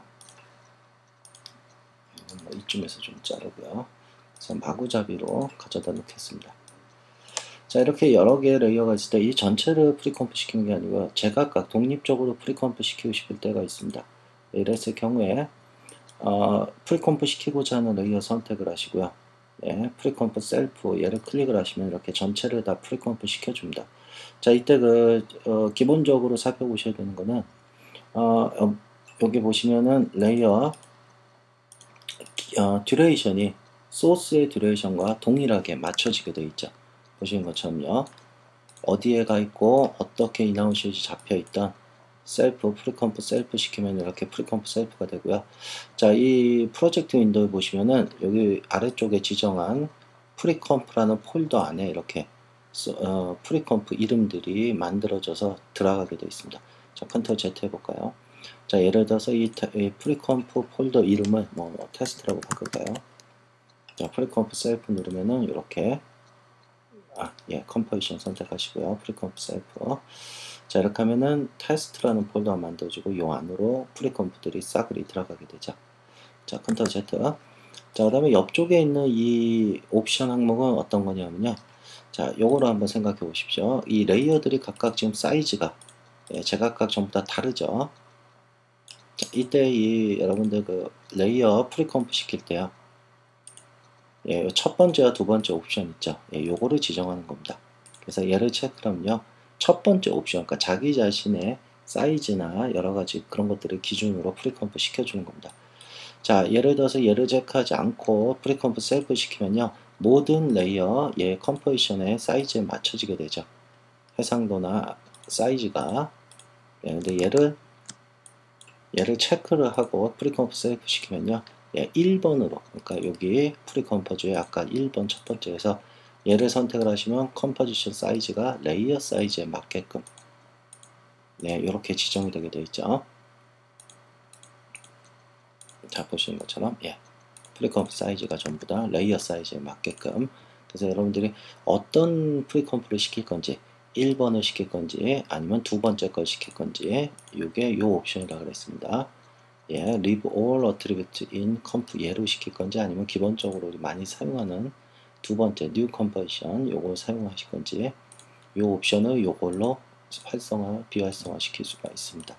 뭐 이쯤에서 좀 자르고요. 그래서 마구잡이로 가져다 놓겠습니다. 자, 이렇게 여러 개의 레이어가 있을 때 이 전체를 프리컴프 시키는 게 아니고 제각각 독립적으로 프리컴프 시키고 싶을 때가 있습니다. 이랬을 경우에 어, 프리컴프 시키고자 하는 레이어 선택을 하시고요. 예, 프리컴프 셀프, 얘를 클릭을 하시면 이렇게 전체를 다 프리컴프 시켜줍니다. 자, 이때 그 어, 기본적으로 살펴보셔야 되는 거는, 어, 어, 여기 보시면은 레이어 어, 듀레이션이 소스의 듀레이션과 동일하게 맞춰지게 되어 있죠. 보시는 것처럼요, 어디에 가 있고 어떻게 인아웃이 잡혀 있던 셀프, 프리컴프 셀프 시키면 이렇게 프리컴프 셀프가 되고요. 자, 이 프로젝트 윈도우에 보시면은 여기 아래쪽에 지정한 프리컴프라는 폴더 안에 이렇게 어, 프리컴프 이름들이 만들어져서 들어가게 되어 있습니다. 자, 컨트롤 Z 해볼까요? 자, 예를 들어서 이, 이 프리컴프 폴더 이름을 뭐 테스트라고 바꿀까요? 자, 프리컴프 셀프 누르면은 이렇게, 아, 예, 컴포지션 선택하시고요. 프리컴프 셀프. 자, 이렇게 하면은 테스트라는 폴더가 만들어지고 요 안으로 프리컴프들이 싸그리 들어가게 되죠. 자, 컨트롤 Z. 자, 그 다음에 옆쪽에 있는 이 옵션 항목은 어떤 거냐면요, 자, 요거로 한번 생각해 보십시오. 이 레이어들이 각각 지금 사이즈가, 예, 제각각 전부 다 다르죠. 자, 이때 이 여러분들 그 레이어 프리컴프 시킬 때요, 예, 첫 번째와 두 번째 옵션 있죠. 예, 요거를 지정하는 겁니다. 그래서 얘를 체크하면요. 첫 번째 옵션, 그러니까 자기 자신의 사이즈나 여러 가지 그런 것들을 기준으로 프리컴프 시켜주는 겁니다. 자, 예를 들어서 얘를 체크하지 않고 프리컴프 셀프 시키면요. 모든 레이어 얘 컴포지션의 사이즈에 맞춰지게 되죠. 해상도나 사이즈가. 예, 근데 얘를 얘를 체크를 하고 프리컴프 셀프 시키면요. 예, 일 번으로, 그러니까 여기 프리컴포즈의 아까 일 번 첫 번째에서 얘를 선택을 하시면 컴포지션 사이즈가 레이어 사이즈에 맞게끔 네, 이렇게 지정이 되게 되어 있죠. 자, 보시는 것처럼 예, 프리컴프 사이즈가 전부 다 레이어 사이즈에 맞게끔. 그래서 여러분들이 어떤 프리컴프를 시킬 건지 일 번을 시킬 건지 아니면 두 번째 걸 시킬 건지 이게 요 옵션이라고 그랬습니다. 예, leave all attribute in comp 얘로 시킬 건지 아니면 기본적으로 많이 사용하는 두 번째 new composition 요걸 사용하실 건지 요 옵션을 요걸로 활성화, 비활성화 시킬 수가 있습니다.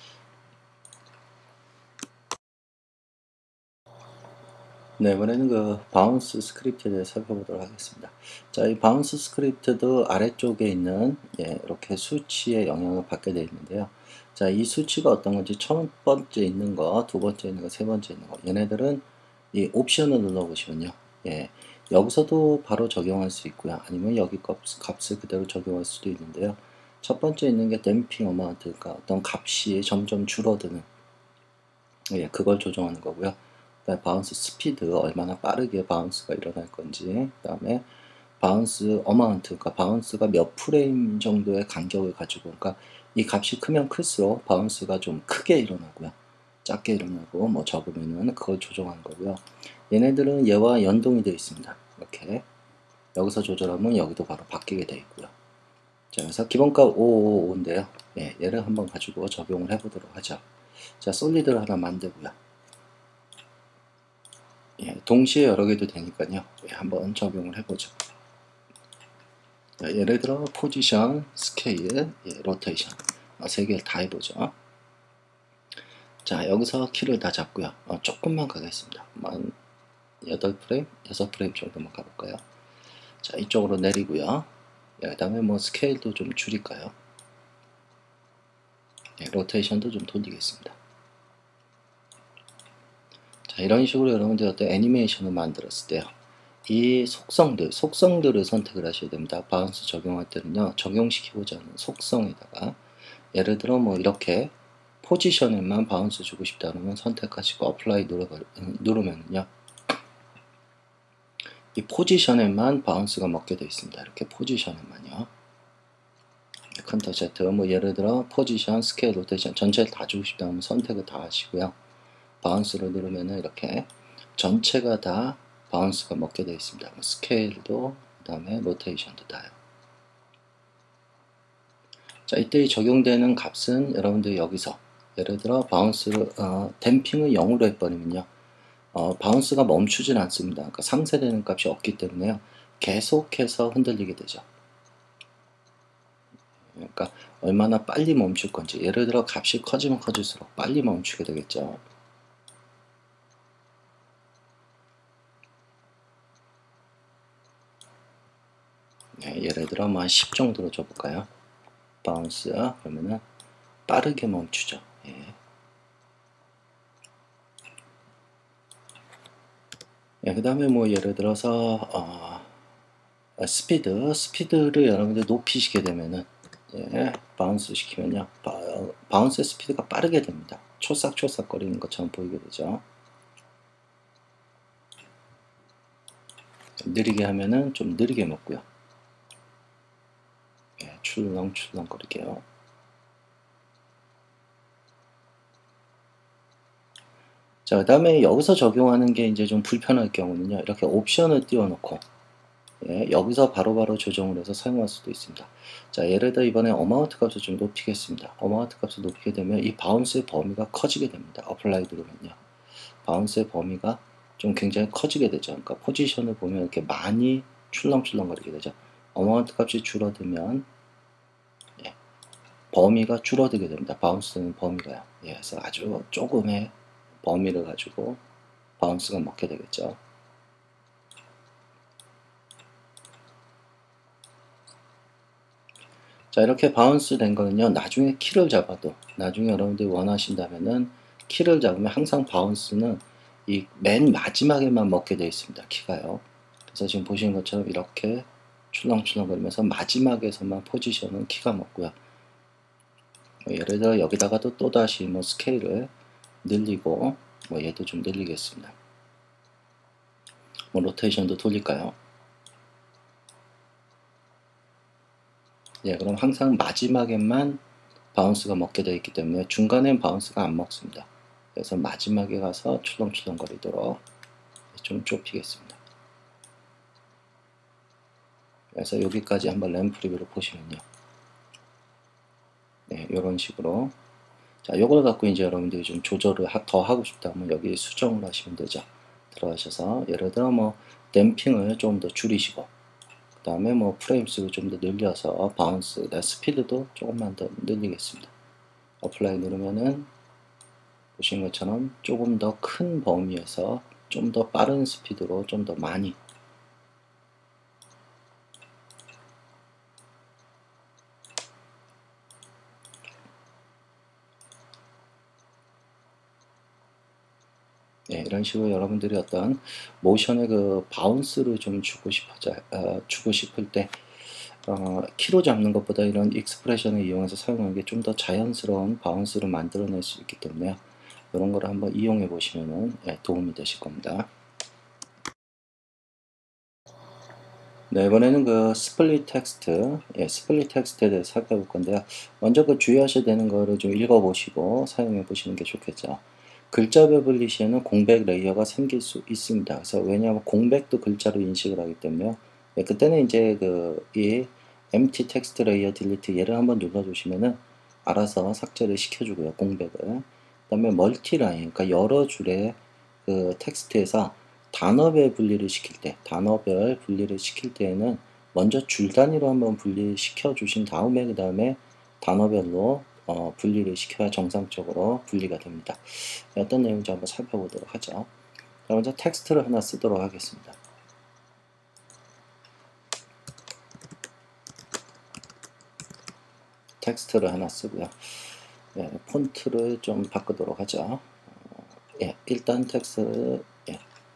네, 이번에는 그 바운스 스크립트에 대해 살펴보도록 하겠습니다. 자, 이 바운스 스크립트도 아래쪽에 있는 예, 이렇게 수치의 영향을 받게 되어 있는데요. 자, 이 수치가 어떤 건지 첫 번째 있는 거, 두 번째 있는 거, 세 번째 있는 거. 얘네들은 이 옵션을 눌러보시면요. 예, 여기서도 바로 적용할 수 있고요. 아니면 여기 값, 값을 그대로 적용할 수도 있는데요. 첫 번째 있는 게 댐핑 어마운트, 그러니까 어떤 값이 점점 줄어드는 예, 그걸 조정하는 거고요. 그다음에 바운스 스피드, 얼마나 빠르게 바운스가 일어날 건지, 그 다음에 바운스 어마운트, 그러니까 바운스가 몇 프레임 정도의 간격을 가지고, 그러니까 이 값이 크면 클수록 바운스가 좀 크게 일어나고요. 작게 일어나고 뭐 적으면은 그걸 조정하는 거고요. 얘네들은 얘와 연동이 되어 있습니다. 이렇게 여기서 조절하면 여기도 바로 바뀌게 되어 있고요. 자, 그래서 기본값 오오오인데요. 예, 얘를 한번 가지고 적용을 해보도록 하죠. 자, 솔리드를 하나 만들고요. 예, 동시에 여러 개도 되니까요. 예, 한번 적용을 해보죠. 자, 예를 들어 포지션, 스케일, 예, 로테이션 어, 세 개를 다 해보죠. 자, 여기서 키를 다 잡고요. 어, 조금만 가겠습니다. 만 여덟 프레임, 여섯 프레임 정도만 가볼까요? 자, 이쪽으로 내리고요. 예, 그 다음에 뭐 스케일도 좀 줄일까요? 예, 로테이션도 좀 돌리겠습니다. 자, 이런 식으로 여러분들 어떤 애니메이션을 만들었을 때요. 이 속성들, 속성들을 선택을 하셔야 됩니다. 바운스 적용할 때는요, 적용시키고자 하는 속성에다가, 예를 들어 뭐 이렇게 포지션에만 바운스 주고 싶다 그러면 선택하시고 어플라이 누르면요, 이 포지션에만 바운스가 먹게 되어 있습니다. 이렇게 포지션에만요. 컨트롤 Z, 뭐 예를 들어 포지션, 스케일, 로테이션 전체를 다 주고 싶다 하면 선택을 다 하시고요. 바운스를 누르면은 이렇게 전체가 다 바운스가 먹게 되어 있습니다. 뭐 스케일도 그 다음에 로테이션도 다요. 자, 이때 적용되는 값은 여러분들 여기서 예를 들어 바운스를 어, 댐핑을 영으로 해버리면요, 어, 바운스가 멈추진 않습니다. 그러니까 상쇄되는 값이 없기 때문에요, 계속해서 흔들리게 되죠. 그러니까 얼마나 빨리 멈출 건지, 예를 들어 값이 커지면 커질수록 빨리 멈추게 되겠죠. 네, 예를 들어 뭐 한 십 정도로 줘볼까요? 바운스, 그러면은 빠르게 멈추죠. 예. 예, 그 다음에 뭐 예를 들어서 어, 스피드, 스피드를 여러분들 높이시게 되면은 예, 바운스 시키면요, 바, 바운스 스피드가 빠르게 됩니다. 초싹초싹 거리는 것처럼 보이게 되죠. 느리게 하면은 좀 느리게 먹고요. 예, 출렁출렁 거리게요. 자, 그 다음에 여기서 적용하는 게 이제 좀 불편할 경우는요, 이렇게 옵션을 띄워놓고 예, 여기서 바로바로 바로 조정을 해서 사용할 수도 있습니다. 자, 예를 들어 이번에 어마운트 값을 좀 높이겠습니다. 어마운트 값을 높이게 되면 이 바운스의 범위가 커지게 됩니다. 어플라이 누르면요, 바운스의 범위가 좀 굉장히 커지게 되죠. 그러니까 포지션을 보면 이렇게 많이 출렁출렁거리게 되죠. 어마운트 값이 줄어들면 예, 범위가 줄어들게 됩니다. 바운스는 범위가요. 예, 그래서 아주 조금의 범위를 가지고 바운스가 먹게 되겠죠. 자, 이렇게 바운스 된 거는요, 나중에 키를 잡아도, 나중에 여러분들이 원하신다면은 키를 잡으면 항상 바운스는 이 맨 마지막에만 먹게 되어 있습니다. 키가요. 그래서 지금 보시는 것처럼 이렇게 출렁출렁 거리면서 마지막에서만 포지션은 키가 먹고요. 뭐 예를 들어 여기다가도 또다시 뭐 스케일을 늘리고, 뭐 얘도 좀 늘리겠습니다. 뭐 로테이션도 돌릴까요? 예, 그럼 항상 마지막에만 바운스가 먹게 되어 있기 때문에 중간엔 바운스가 안 먹습니다. 그래서 마지막에 가서 출렁출렁 거리도록 좀 좁히겠습니다. 그래서 여기까지 한번 램프 리뷰를 보시면요. 네, 이런 식으로. 자, 요걸 갖고 이제 여러분들이 좀 조절을 하, 더 하고 싶다면 여기 수정을 하시면 되죠. 들어가셔서 예를 들어 뭐 댐핑을 좀 더 줄이시고, 그 다음에 뭐 프레임 수를 좀 더 늘려서 바운스, 스피드도 조금만 더 늘리겠습니다. 어플라이 누르면은 보시는 것처럼 조금 더 큰 범위에서 좀 더 빠른 스피드로 좀 더 많이 네, 이런 식으로 여러분들이 어떤 모션의 그 바운스를 좀 주고 싶어져, 어, 주고 싶을 때 어, 키로 잡는 것보다 이런 익스프레션을 이용해서 사용하는 게 좀 더 자연스러운 바운스를 만들어낼 수 있기 때문에 이런 거를 한번 이용해 보시면 예, 도움이 되실 겁니다. 네, 이번에는 그 스플릿 텍스트, 예, 스플릿 텍스트에 대해서 살펴볼 건데요. 먼저 그 주의하셔야 되는 거를 좀 읽어보시고 사용해 보시는 게 좋겠죠. 글자별 시에는 공백 레이어가 생길 수 있습니다. 그래서 왜냐하면 공백도 글자로 인식을 하기 때문에요. 예, 그때는 이제 그 이 empty text layer delete 얘를 한번 눌러주시면은 알아서 삭제를 시켜주고요. 공백을. 그 다음에 멀티라인, 그러니까 여러 줄의 그 텍스트에서 단어별 분리를 시킬 때, 단어별 분리를 시킬 때에는 먼저 줄 단위로 한번 분리시켜 주신 다음에 그 다음에 단어별로 어, 분리를 시켜야 정상적으로 분리가 됩니다. 어떤 내용인지 한번 살펴보도록 하죠. 자, 먼저 텍스트를 하나 쓰도록 하겠습니다. 텍스트를 하나 쓰고요. 예, 폰트를 좀 바꾸도록 하죠. 어, 예, 일단 텍스트 예.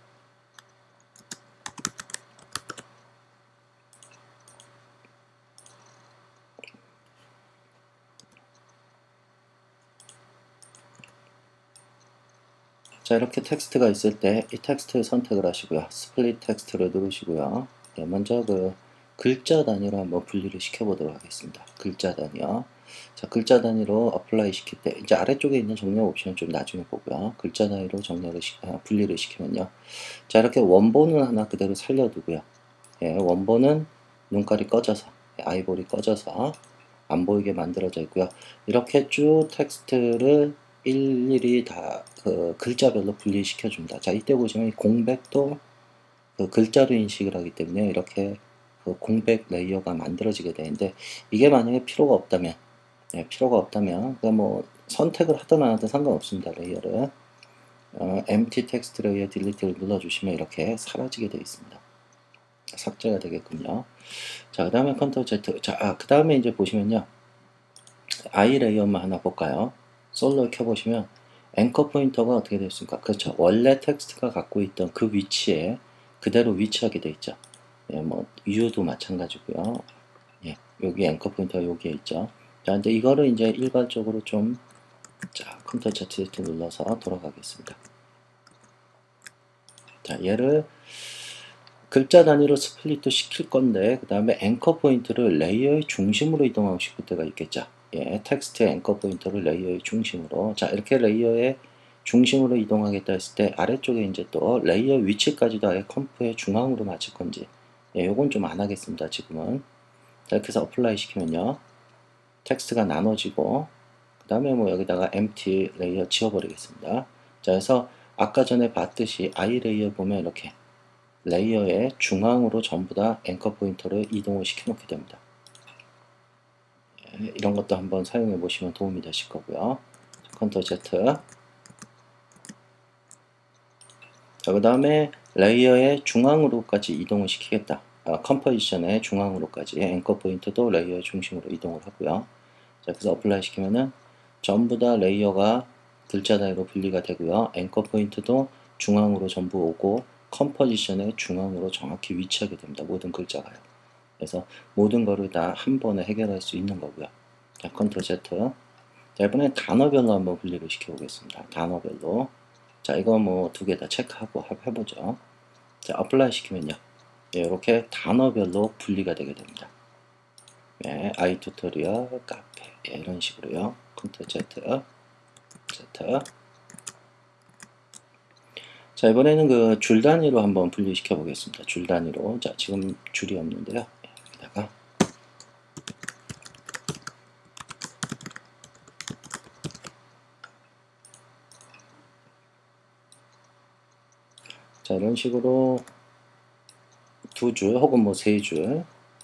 자, 이렇게 텍스트가 있을 때 이 텍스트를 선택을 하시고요. 스플릿 텍스트를 누르시고요. 네, 먼저 그 글자 단위로 한번 분리를 시켜보도록 하겠습니다. 글자 단위요. 자, 글자 단위로 어플라이 시킬 때 이제 아래쪽에 있는 정렬 옵션은 좀 나중에 보고요. 글자 단위로 정렬을 시, 아, 분리를 시키면요. 자, 이렇게 원본은 하나 그대로 살려두고요. 예, 원본은 눈깔이 꺼져서 아이볼이 꺼져서 안 보이게 만들어져 있고요. 이렇게 쭉 텍스트를 일일이 다 그 글자별로 분리시켜 줍니다. 자, 이때 보시면 이 공백도 그 글자로 인식을 하기 때문에 이렇게 그 공백 레이어가 만들어지게 되는데, 이게 만약에 필요가 없다면 예, 필요가 없다면 그뭐 선택을 하든 안 하든 상관없습니다. 레이어를 어, empty text layer delete를 눌러주시면 이렇게 사라지게 되어 있습니다. 삭제가 되겠군요. 자, 그 다음에 컨트롤 Z. 자, 아, 그 다음에 이제 보시면요. I 레이어만 하나 볼까요? 솔로 켜보시면 앵커 포인터가 어떻게 되어 있습니까? 그렇죠. 원래 텍스트가 갖고 있던 그 위치에 그대로 위치하게 되어 있죠. 예, 뭐, U도 마찬가지고요. 예, 여기 앵커 포인터가 여기에 있죠. 자, 근데 이거를 이제 일괄적으로 좀, 자, 컨트롤 Z 눌러서 돌아가겠습니다. 자, 얘를 글자 단위로 스플릿도 시킬 건데, 그 다음에 앵커 포인트를 레이어의 중심으로 이동하고 싶을 때가 있겠죠. 예, 텍스트의 앵커 포인터를 레이어의 중심으로. 자, 이렇게 레이어의 중심으로 이동하겠다 했을 때, 아래쪽에 이제 또 레이어 위치까지도 아예 컴프의 중앙으로 맞출 건지. 예, 요건 좀 안 하겠습니다, 지금은. 자, 이렇게 해서 어플라이 시키면요. 텍스트가 나눠지고, 그 다음에 뭐 여기다가 empty 레이어 지워버리겠습니다. 자, 그래서 아까 전에 봤듯이 I 레이어 보면 이렇게 레이어의 중앙으로 전부 다 앵커 포인터를 이동을 시켜 놓게 됩니다. 예, 이런 것도 한번 사용해 보시면 도움이 되실 거고요. 컨트롤 Z. 자, 그 다음에 레이어의 중앙으로까지 이동을 시키겠다. 어, 컴포지션의 중앙으로까지 앵커 포인트도 레이어의 중심으로 이동을 하고요. 자, 그래서 어플라이 시키면은 전부 다 레이어가 글자 단위로 분리가 되고요. 앵커 포인트도 중앙으로 전부 오고 컴포지션의 중앙으로 정확히 위치하게 됩니다. 모든 글자가요. 그래서 모든 거를 다 한 번에 해결할 수 있는 거고요. 자, 컨트롤 Z. 자, 이번엔 단어별로 한번 분리를 시켜보겠습니다. 단어별로. 자, 이거 뭐 두 개 다 체크하고 해보죠. 자, 어플라이 시키면요. 예, 이렇게 단어별로 분리가 되게 됩니다. 예, 아이 튜토리얼, 카페, 예, 이런 식으로요. 컨트롤 Z, Z. 자, 이번에는 그 줄 단위로 한번 분리시켜 보겠습니다. 줄 단위로. 자, 지금 줄이 없는데요. 여기다가 자, 이런 식으로 두 줄 혹은 뭐 세 줄.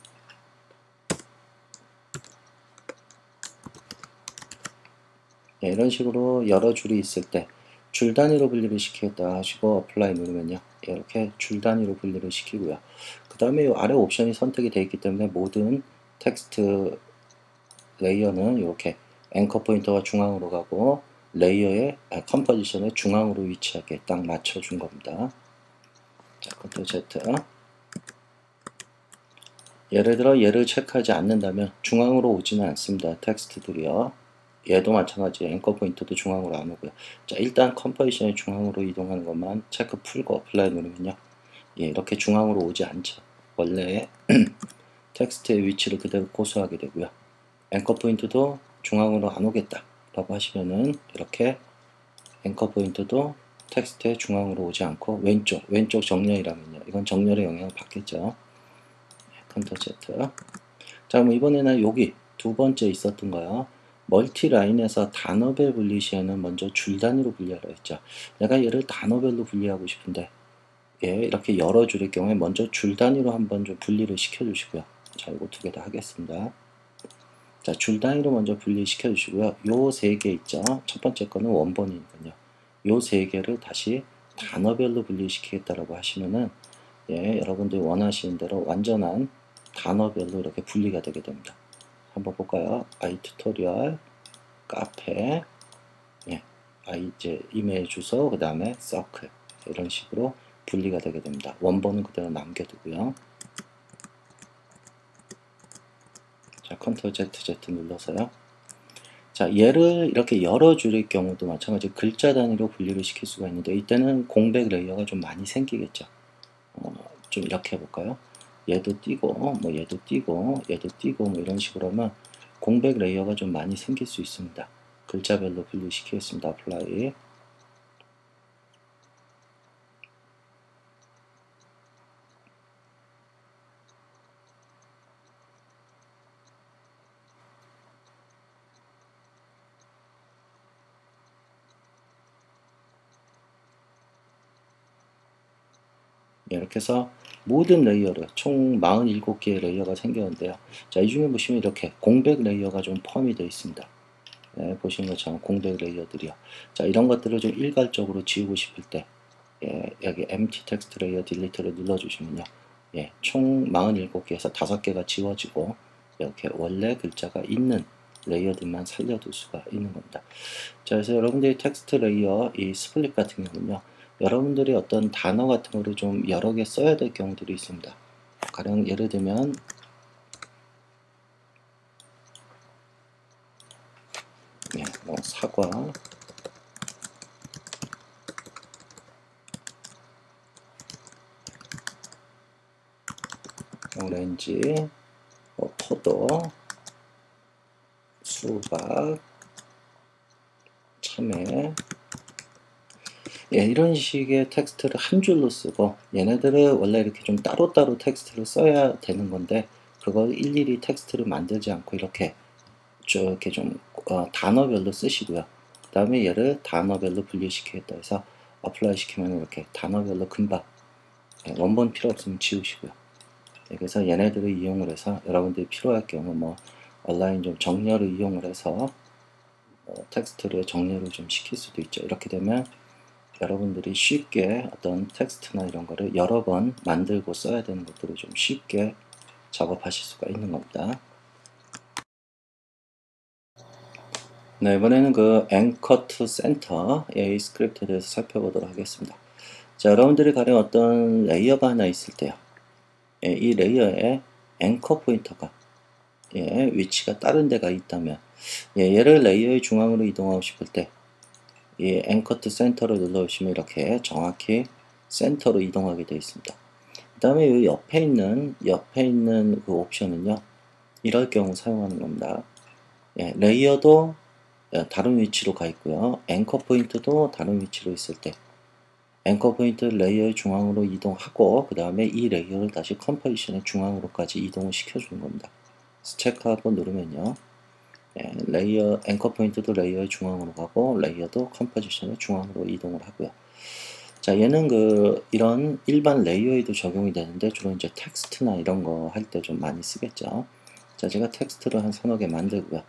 네, 이런 식으로 여러 줄이 있을 때 줄 단위로 분리를 시키겠다 하시고 어플라이 누르면요. 이렇게 줄 단위로 분리를 시키고요. 그 다음에 이 아래 옵션이 선택이 되어 있기 때문에 모든 텍스트 레이어는 이렇게 앵커 포인터가 중앙으로 가고 레이어의 아, 컴포지션의 중앙으로 위치하게 딱 맞춰준 겁니다. 자, 컨트롤 Z. 예를 들어 얘를 체크하지 않는다면 중앙으로 오지는 않습니다. 텍스트들이요. 얘도 마찬가지 앵커 포인트도 중앙으로 안 오고요. 자, 일단 컴포지션이 중앙으로 이동하는 것만 체크 풀고 어플라이 누르면요. 예, 이렇게 중앙으로 오지 않죠. 원래 텍스트의 위치를 그대로 고수하게 되고요. 앵커 포인트도 중앙으로 안 오겠다 라고 하시면은 이렇게 앵커 포인트도 텍스트의 중앙으로 오지 않고 왼쪽, 왼쪽 정렬이라면요. 이건 정렬의 영향을 받겠죠. 컨트롤 Z. 자, 그럼 이번에는 여기 두 번째 있었던 거요. 멀티 라인에서 단어별 분리 시에는 먼저 줄 단위로 분리하라 했죠. 내가 얘를 단어별로 분리하고 싶은데 예, 이렇게 여러 줄일 경우에 먼저 줄 단위로 한번 좀 분리를 시켜 주시고요. 자, 이거 두 개 다 하겠습니다. 자, 줄 단위로 먼저 분리시켜 주시고요. 요 세 개 있죠. 첫 번째 거는 원본이니까요. 요 세 개를 다시 단어별로 분리시키겠다라고 하시면은 예, 여러분들이 원하시는 대로 완전한 단어별로 이렇게 분리가 되게 됩니다. 한번 볼까요? 아이 튜토리얼, 카페, 예, 아이 이제 이메일 주소, 그 다음에 서클 이런 식으로 분리가 되게 됩니다. 원본은 그대로 남겨두고요. 자, 컨트롤 Z, Z 눌러서요. 자, 얘를 이렇게 여러 줄일 경우도 마찬가지 글자 단위로 분리를 시킬 수가 있는데 이때는 공백 레이어가 좀 많이 생기겠죠. 어, 좀 이렇게 해볼까요? 얘도 띄고 뭐 얘도 띄고 얘도 띄고 뭐 이런 식으로 하면 공백 레이어가 좀 많이 생길 수 있습니다. 글자별로 분리시키겠습니다. apply. 이렇게 해서 모든 레이어를 총 사십칠 개의 레이어가 생겼는데요. 자, 이 중에 보시면 이렇게 공백 레이어가 좀 포함이 되어 있습니다. 네, 보시는 것처럼 공백 레이어들이요. 자, 이런 것들을 좀 일괄적으로 지우고 싶을 때 예, 여기 empty text layer delete를 눌러주시면요. 예, 총 사십칠 개에서 다섯 개가 지워지고 이렇게 원래 글자가 있는 레이어들만 살려둘 수가 있는 겁니다. 자, 그래서 여러분들이 텍스트 레이어 이 스플릿 같은 경우는요. 여러분들이 어떤 단어 같은 거를 좀 여러 개 써야 될 경우들이 있습니다. 가령 예를 들면 예, 뭐 사과, 오렌지, 뭐 포도, 수박, 참외, 예, 이런 식의 텍스트를 한 줄로 쓰고 얘네들을 원래 이렇게 좀 따로따로 텍스트를 써야 되는 건데 그걸 일일이 텍스트를 만들지 않고 이렇게 이렇게 좀 어, 단어별로 쓰시고요. 그 다음에 얘를 단어별로 분리시키겠다 해서 어플라이 시키면 이렇게 단어별로 금방 예, 원본 필요 없으면 지우시고요. 예, 그래서 얘네들을 이용을 해서 여러분들이 필요할 경우 뭐 온라인 좀 정렬을 이용을 해서 어, 텍스트를 정렬을 좀 시킬 수도 있죠. 이렇게 되면 여러분들이 쉽게 어떤 텍스트나 이런 거를 여러 번 만들고 써야 되는 것들을 좀 쉽게 작업하실 수가 있는 겁니다. 네, 이번에는 그 anchor to center의 스크립트에 대해서 살펴보도록 하겠습니다. 자, 여러분들이 가령 어떤 레이어가 하나 있을 때요. 예, 이 레이어에 앵커 포인터가 예, 위치가 다른 데가 있다면 예, 얘를 레이어의 중앙으로 이동하고 싶을 때 이 앵커 투 센터를 눌러주시면 이렇게 정확히 센터로 이동하게 되어 있습니다. 그 다음에 이 옆에 있는 옆에 있는 그 옵션은요, 이럴 경우 사용하는 겁니다. 예, 레이어도 다른 위치로 가 있고요, 앵커 포인트도 다른 위치로 있을 때 앵커 포인트 레이어의 중앙으로 이동하고 그 다음에 이 레이어를 다시 컴포지션의 중앙으로까지 이동을 시켜주는 겁니다. 체크하고 누르면요, 예, 레이어 앵커 포인트도 레이어의 중앙으로 가고 레이어도 컴포지션의 중앙으로 이동을 하고요. 자, 얘는 그 이런 일반 레이어에도 적용이 되는데 주로 이제 텍스트나 이런 거 할 때 좀 많이 쓰겠죠. 자, 제가 텍스트를 한 서너 개 만들고요.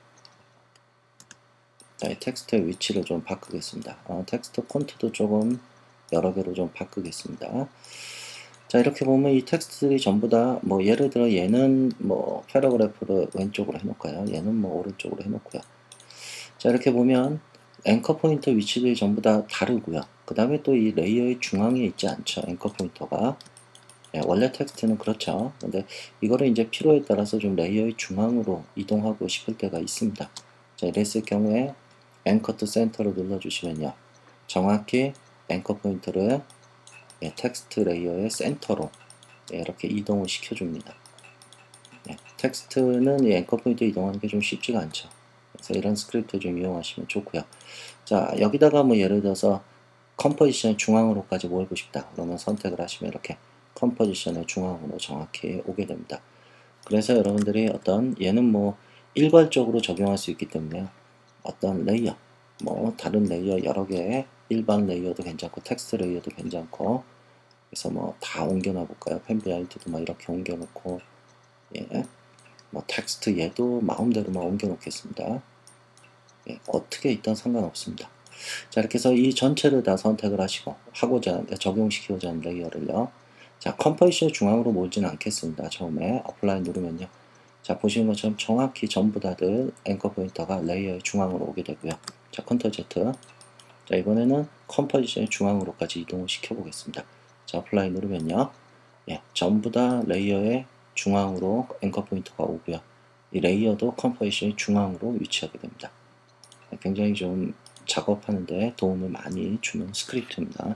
자, 이 텍스트의 위치를 좀 바꾸겠습니다. 어, 텍스트 폰트도 조금 여러 개로 좀 바꾸겠습니다. 자, 이렇게 보면 이 텍스트들이 전부 다 뭐 예를 들어 얘는 뭐 패러그래프를 왼쪽으로 해놓을까요? 얘는 뭐 오른쪽으로 해놓고요. 자, 이렇게 보면 앵커 포인터 위치들이 전부 다 다르고요. 그 다음에 또 이 레이어의 중앙에 있지 않죠, 앵커 포인터가. 예, 원래 텍스트는 그렇죠. 근데 이거를 이제 필요에 따라서 좀 레이어의 중앙으로 이동하고 싶을 때가 있습니다. 자, 이랬을 경우에 앵커 투 센터를 눌러주시면요, 정확히 앵커 포인터를 예, 텍스트 레이어의 센터로 예, 이렇게 이동을 시켜줍니다. 예, 텍스트는 이 앵커 포인트 이동하는 게 좀 쉽지가 않죠. 그래서 이런 스크립트 좀 이용하시면 좋고요. 자, 여기다가 뭐 예를 들어서 컴포지션 중앙으로까지 모으고 싶다 그러면 선택을 하시면 이렇게 컴포지션의 중앙으로 정확히 오게 됩니다. 그래서 여러분들이 어떤 얘는 뭐 일괄적으로 적용할 수 있기 때문에 어떤 레이어 뭐 다른 레이어 여러 개의 일반 레이어도 괜찮고 텍스트 레이어도 괜찮고, 그래서 뭐 다 옮겨놔 볼까요? 펜비하인트도 막 이렇게 옮겨 놓고, 예, 뭐 텍스트 얘도 마음대로만 옮겨 놓겠습니다. 예, 어떻게 있든 상관없습니다. 자, 이렇게 해서 이 전체를 다 선택을 하시고 하고자 적용시키고자 하는 레이어를요, 자, 컴포지션 중앙으로 몰지는 않겠습니다. 처음에 어플라이 누르면요, 자, 보시는 것처럼 정확히 전부 다들 앵커 포인터가 레이어의 중앙으로 오게 되고요. 자, 컨트롤 Z. 자, 이번에는 컴포지션의 중앙으로까지 이동을 시켜 보겠습니다. 자, 어플라이 누르면요, 예, 전부 다 레이어의 중앙으로 앵커 포인터가 오고요, 이 레이어도 컴포지션의 중앙으로 위치하게 됩니다. 굉장히 좀 작업하는데 도움을 많이 주는 스크립트입니다.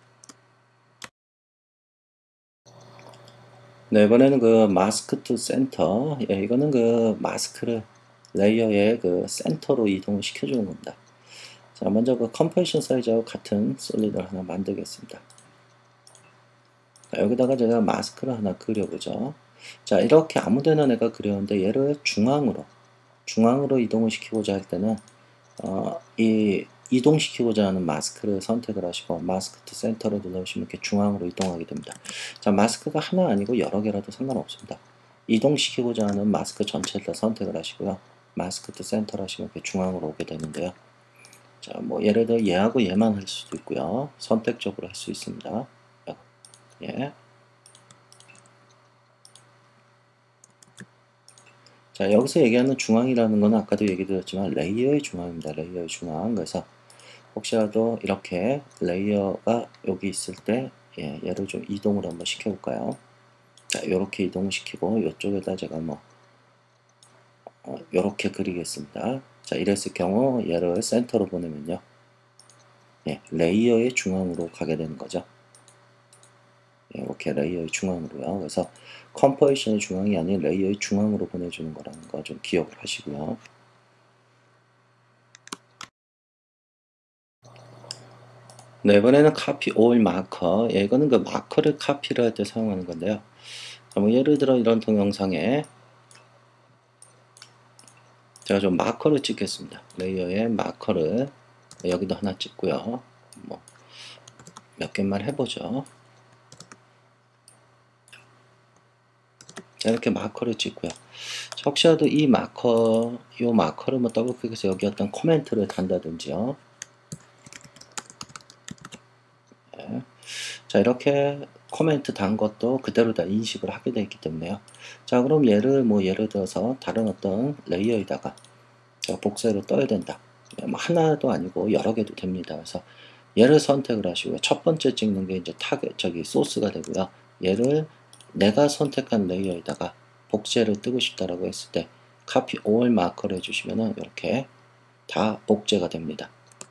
네, 이번에는 그 마스크 투 센터. 예, 이거는 그 마스크를 레이어의 그 센터로 이동을 시켜주는 겁니다. 자, 먼저 그 컴포지션 사이즈하고 같은 솔리드를 하나 만들겠습니다. 자, 여기다가 제가 마스크를 하나 그려보죠. 자, 이렇게 아무데나 내가 그렸는데 얘를 중앙으로 중앙으로 이동을 시키고자 할 때는 어, 이 이동시키고자 하는 마스크를 선택을 하시고 마스크 투 센터를 눌러주시면 이렇게 중앙으로 이동하게 됩니다. 자, 마스크가 하나 아니고 여러 개라도 상관없습니다. 이동시키고자 하는 마스크 전체를 다 선택을 하시고요, 마스크 투 센터를 하시면 이렇게 중앙으로 오게 되는데요. 자, 뭐 예를 들어 얘하고 얘만 할 수도 있고요, 선택적으로 할 수 있습니다. 예. 자, 여기서 얘기하는 중앙이라는 건 아까도 얘기 드렸지만 레이어의 중앙입니다. 레이어의 중앙. 그래서 혹시라도 이렇게 레이어가 여기 있을 때 예, 얘를 좀 이동을 한번 시켜볼까요? 자, 이렇게 이동을 시키고 이쪽에다 제가 뭐 어, 이렇게 그리겠습니다. 자, 이랬을 경우 얘를 센터로 보내면요, 예, 레이어의 중앙으로 가게 되는 거죠. 예, 이렇게 레이어의 중앙으로요. 그래서 컴포지션의 중앙이 아닌 레이어의 중앙으로 보내주는 거라는 거 좀 기억을 하시고요. 네, 이번에는 카피 올 마커. 예, 이거는 그 마커를 카피를 할 때 사용하는 건데요. 뭐 예를 들어 이런 동영상에 제가 좀 마커를 찍겠습니다. 레이어에 마커를 여기도 하나 찍고요. 뭐 몇 개만 해보죠. 자, 이렇게 마커를 찍고요. 혹시라도 이 마커, 요 마커를 뭐 더블클릭해서 여기 어떤 코멘트를 단다든지요. 자, 이렇게 코멘트 단 것도 그대로 다 인식을 하게 되어 있기 때문에요. 자, 그럼 얘를 뭐 예를 들어서 다른 어떤 레이어에다가 제가 복사를 떠야 된다. 뭐 하나도 아니고 여러 개도 됩니다. 그래서 얘를 선택을 하시고요. 첫 번째 찍는 게 이제 타겟, 저기 소스가 되고요. 얘를 내가 선택한 레이어에다가 복제를 뜨고 싶다라고 했을 때 copy all 마커를 해주시면은 이렇게 다 복제가 됩니다.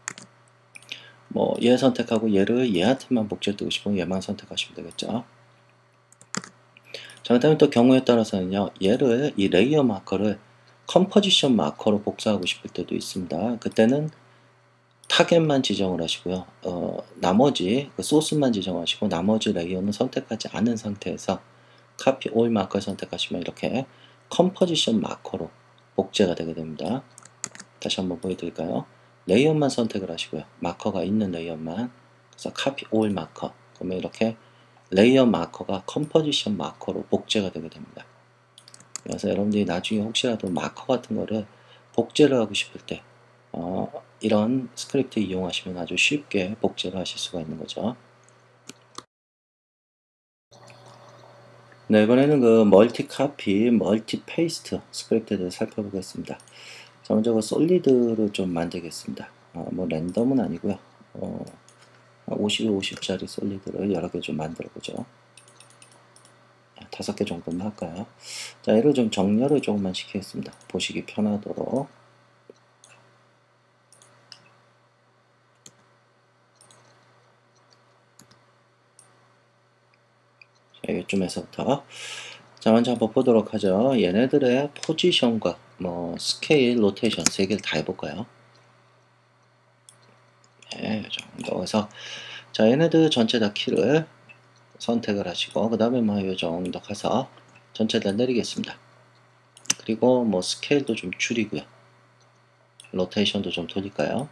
뭐 얘 선택하고 얘를 얘한테만 복제 뜨고 싶으면 얘만 선택하시면 되겠죠. 자, 그 다음에 또 경우에 따라서는요, 얘를 이 레이어 마커를 컴포지션 마커로 복사하고 싶을 때도 있습니다. 그때는 타겟만 지정을 하시고요. 어, 나머지 그 소스만 지정하시고 나머지 레이어는 선택하지 않은 상태에서 copy all 마커를 선택하시면 이렇게 컴포지션 마커로 복제가 되게 됩니다. 다시 한번 보여드릴까요? 레이어만 선택을 하시고요. 마커가 있는 레이어만. 그래서 copy all 마커. 그러면 이렇게 레이어 마커가 컴포지션 마커로 복제가 되게 됩니다. 그래서 여러분들이 나중에 혹시라도 마커 같은 거를 복제를 하고 싶을 때 어, 이런 스크립트 이용하시면 아주 쉽게 복제를 하실 수가 있는 거죠. 네, 이번에는 그 멀티 카피, 멀티 페이스트 스크립트에 대해서 살펴보겠습니다. 자, 먼저 그 솔리드를 좀 만들겠습니다. 어, 뭐 랜덤은 아니고요. 어, 오십, 오십짜리 솔리드를 여러 개 좀 만들어 보죠. 다섯 개 정도만 할까요? 자, 얘를 좀 정렬을 조금만 시키겠습니다. 보시기 편하도록. 자, 이쯤에서부터. 자, 먼저 한번 보도록 하죠. 얘네들의 포지션과 뭐 스케일, 로테이션 세 개를 다 해볼까요? 네, 이 정도. 그래서 자, 얘네들 전체 다 키를 선택을 하시고 그 다음에 뭐 이 정도 가서 전체 다 내리겠습니다. 그리고 뭐 스케일도 좀 줄이고요. 로테이션도 좀 돌릴까요?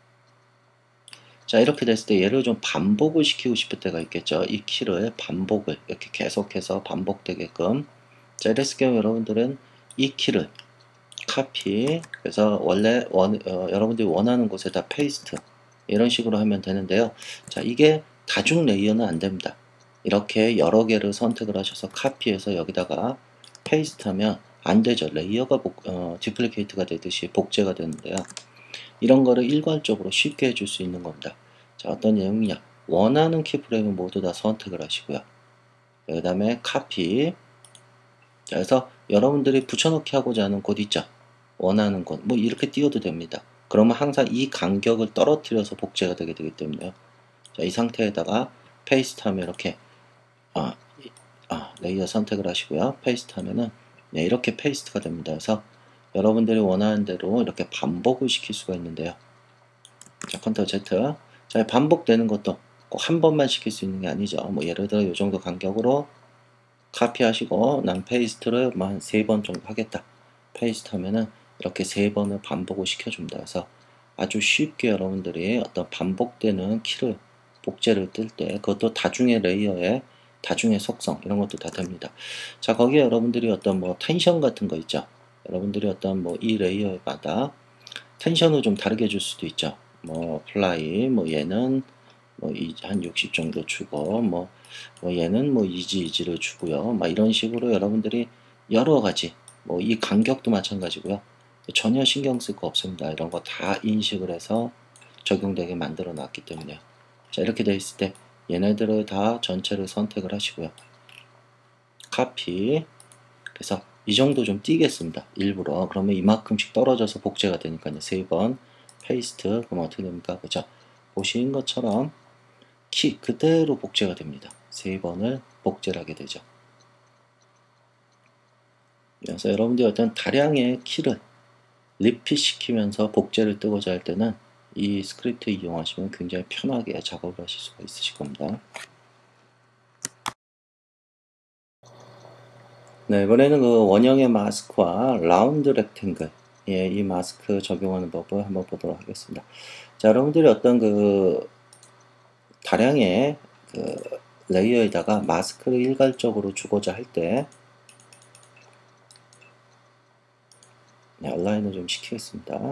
자, 이렇게 됐을 때 얘를 좀 반복을 시키고 싶을 때가 있겠죠. 이 키를 반복을 이렇게 계속해서 반복되게끔. 자, 이랬을 경우 여러분들은 이 키를 카피, 그래서 원래 원, 어, 여러분들이 원하는 곳에다 페이스트 이런 식으로 하면 되는데요. 자, 이게 다중 레이어는 안 됩니다. 이렇게 여러 개를 선택을 하셔서 카피해서 여기다가 페이스트 하면 안 되죠. 레이어가 복, 어, 디플리케이트가 되듯이 복제가 되는데요. 이런 거를 일괄적으로 쉽게 해줄 수 있는 겁니다. 자, 어떤 내용이냐. 원하는 키프레임을 모두 다 선택을 하시고요. 그 다음에 카피. 자, 그래서 여러분들이 붙여넣기 하고자 하는 곳 있죠. 원하는 곳. 뭐 이렇게 띄워도 됩니다. 그러면 항상 이 간격을 떨어뜨려서 복제가 되게 되기 때문에요. 자, 이 상태에다가 페이스트 하면 이렇게 아, 아, 레이어 선택을 하시고요. 페이스트 하면은 네, 이렇게 페이스트가 됩니다. 그래서 여러분들이 원하는 대로 이렇게 반복을 시킬 수가 있는데요. 자, 컨트롤 Z. 자, 반복되는 것도 꼭 한 번만 시킬 수 있는 게 아니죠. 뭐 예를 들어 이 정도 간격으로 카피 하시고 난 페이스트를 한 세 번 정도 하겠다. 페이스트 하면은 이렇게 세 번을 반복을 시켜줍니다. 그래서 아주 쉽게 여러분들이 어떤 반복되는 키를 복제를 뜰 때 그것도 다중의 레이어의 다중의 속성 이런 것도 다 됩니다. 자, 거기에 여러분들이 어떤 뭐 텐션 같은 거 있죠. 여러분들이 어떤 뭐 이 레이어마다 텐션을 좀 다르게 줄 수도 있죠. 뭐 플라이 뭐 얘는 뭐 한 육십 정도 주고 뭐, 뭐 얘는 뭐 이지 이지를 주고요. 막 이런 식으로 여러분들이 여러 가지 뭐 이 간격도 마찬가지고요. 전혀 신경 쓸 거 없습니다. 이런 거 다 인식을 해서 적용되게 만들어 놨기 때문에요. 자, 이렇게 돼 있을 때 얘네들을 다 전체를 선택을 하시고요. 카피. 그래서 이 정도 좀 띄겠습니다. 일부러. 그러면 이만큼씩 떨어져서 복제가 되니까요. 세 번 페이스트. 그럼 어떻게 됩니까? 그죠? 보신 것처럼 키 그대로 복제가 됩니다. 세 번을 복제를 하게 되죠. 그래서 여러분들이 어떤 다량의 키를 리핏 시키면서 복제를 뜨고자 할 때는 이 스크립트 이용하시면 굉장히 편하게 작업을 하실 수가 있으실 겁니다. 네, 이번에는 그 원형의 마스크와 라운드 렉탱글, 예, 이 마스크 적용하는 법을 한번 보도록 하겠습니다. 자, 여러분들이 어떤 그 다량의 그 레이어에다가 마스크를 일괄적으로 주고자 할 때, 네, 얼라인을 좀 시키겠습니다.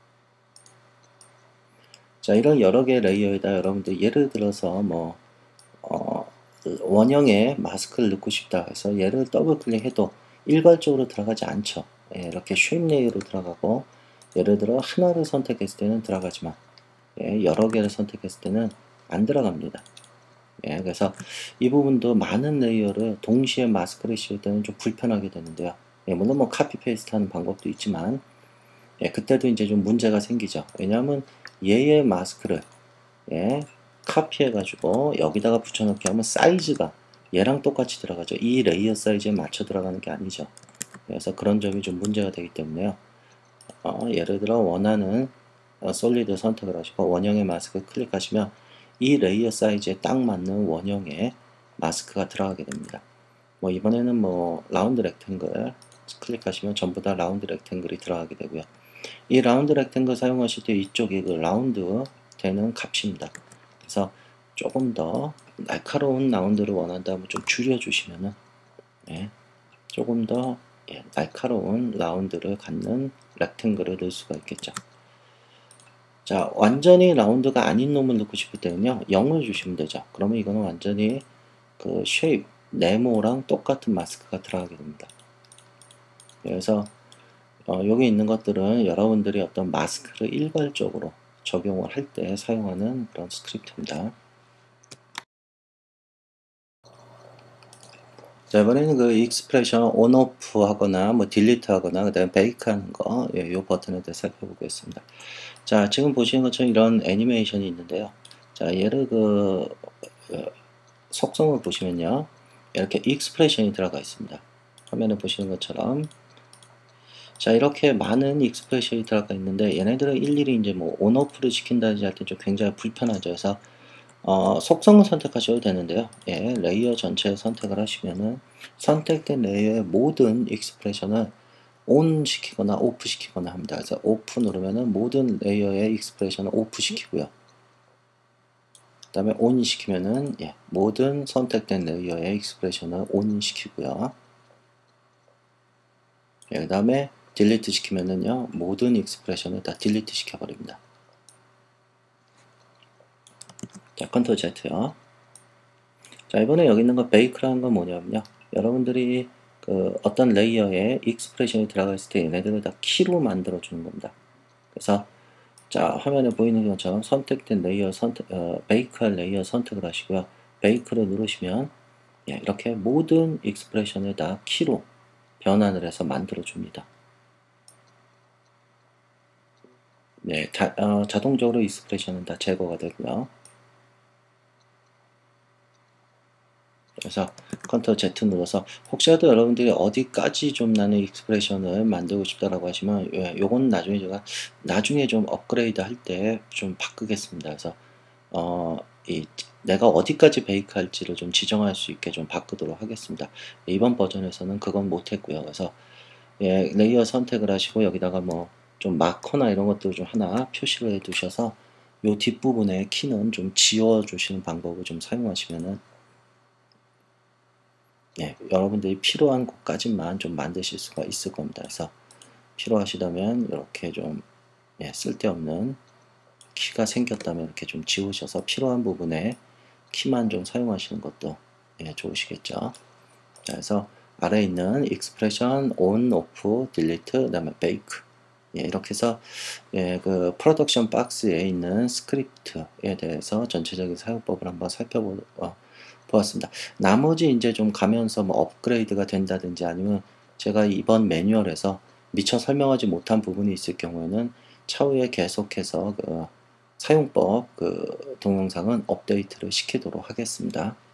자, 이런 여러 개의 레이어에다 여러분들 예를 들어서 뭐 어, 원형에 마스크를 넣고 싶다 해서 얘를 더블 클릭해도 일괄적으로 들어가지 않죠. 예, 이렇게 쉐입 레이어로 들어가고, 예를 들어 하나를 선택했을 때는 들어가지만, 예, 여러 개를 선택했을 때는 안 들어갑니다. 예, 그래서 이 부분도 많은 레이어를 동시에 마스크를 씌울 때는 좀 불편하게 되는데요. 예, 물론 뭐 카피 페이스트 하는 방법도 있지만, 예, 그때도 이제 좀 문제가 생기죠. 왜냐하면 얘의 마스크를, 예, 카피해 가지고 여기다가 붙여넣기 하면 사이즈가 얘랑 똑같이 들어가죠. 이 레이어 사이즈에 맞춰 들어가는 게 아니죠. 그래서 그런 점이 좀 문제가 되기 때문에요. 어, 예를 들어 원하는 어, 솔리드 선택을 하시고 원형의 마스크 클릭하시면 이 레이어 사이즈에 딱 맞는 원형의 마스크가 들어가게 됩니다. 뭐 이번에는 뭐 라운드 렉탱글 클릭하시면 전부 다 라운드 렉탱글이 들어가게 되고요. 이 라운드 렉탱글 사용하실 때 이쪽이 그 라운드 되는 값입니다. 그래서 조금 더 날카로운 라운드를 원한다면 좀 줄여주시면은, 예, 조금 더, 예, 날카로운 라운드를 갖는 렉탱글을 넣을 수가 있겠죠. 자, 완전히 라운드가 아닌 놈을 넣고 싶을 때는요, 영을 주시면 되죠. 그러면 이거는 완전히 그 쉐입, 네모랑 똑같은 마스크가 들어가게 됩니다. 그래서 어, 여기 있는 것들은 여러분들이 어떤 마스크를 일괄적으로 적용을 할 때 사용하는 그런 스크립트입니다. 자, 이번에는 그 익스프레션 온 오프 하거나 뭐 딜리트 하거나 그다음에 베이크 하는 거, 예, 요 버튼에 대해 살펴보겠습니다. 자, 지금 보시는 것처럼 이런 애니메이션이 있는데요. 자, 얘를 그 어, 속성을 보시면요, 이렇게 익스프레션이 들어가 있습니다. 화면에 보시는 것처럼, 자, 이렇게 많은 익스프레션이 들어가 있는데 얘네들을 일일이 이제 뭐 온오프를 시킨다든지 할 때 좀 굉장히 불편하죠. 그래서 어, 속성을 선택하셔도 되는데요. 예, 레이어 전체 선택을 하시면은 선택된 레이어의 모든 익스프레션을 온 시키거나 오프 시키거나 합니다. 그래서 오프 누르면은 모든 레이어의 익스프레션을 오프 시키고요. 그 다음에 온 시키면은, 예, 모든 선택된 레이어의 익스프레션을 온 시키고요. 예, 그 다음에 딜리트 시키면은요, 모든 익스프레션을 다 딜리트 시켜버립니다. 자, 컨트롤 Z요. 자, 이번에 여기 있는 거 베이크라는 건 뭐냐면요, 여러분들이 그 어떤 레이어에 익스프레션이 들어가 있을 때 얘네들을 다 키로 만들어 주는 겁니다. 그래서 자, 화면에 보이는 것처럼 선택된 레이어 선택, 어, 베이크할 레이어 선택을 하시고요. 베이크를 누르시면, 예, 이렇게 모든 익스프레션을 다 키로 변환을 해서 만들어 줍니다. 네, 자, 어, 자동적으로 익스프레션은 다 제거가 되고요. 그래서 컨트롤 Z 눌러서 혹시라도 여러분들이 어디까지 좀 나는 익스프레션을 만들고 싶다라고 하시면, 예, 요건 나중에 제가 나중에 좀 업그레이드 할 때 좀 바꾸겠습니다. 그래서 어, 이 내가 어디까지 베이크 할지를 좀 지정할 수 있게 좀 바꾸도록 하겠습니다. 이번 버전에서는 그건 못했고요. 그래서, 예, 레이어 선택을 하시고 여기다가 뭐 좀 마커나 이런 것들 좀 하나 표시를 해 두셔서 요 뒷부분에 키는 좀 지워 주시는 방법을 좀 사용하시면은, 예, 여러분들이 필요한 곳까지만 좀 만드실 수가 있을 겁니다. 그래서 필요하시다면 이렇게 좀, 예, 쓸데없는 키가 생겼다면 이렇게 좀 지우셔서 필요한 부분에 키만 좀 사용하시는 것도, 예, 좋으시겠죠. 자, 그래서 아래에 있는 expression, on, off, delete, 그 다음에 bake, 예, 이렇게 해서, 예, 그 프로덕션 박스에 있는 스크립트에 대해서 전체적인 사용법을 한번 살펴보았습니다. 나머지 이제 좀 가면서 뭐 업그레이드가 된다든지 아니면 제가 이번 매뉴얼에서 미처 설명하지 못한 부분이 있을 경우에는 차후에 계속해서 그 사용법 그 동영상은 업데이트를 시키도록 하겠습니다.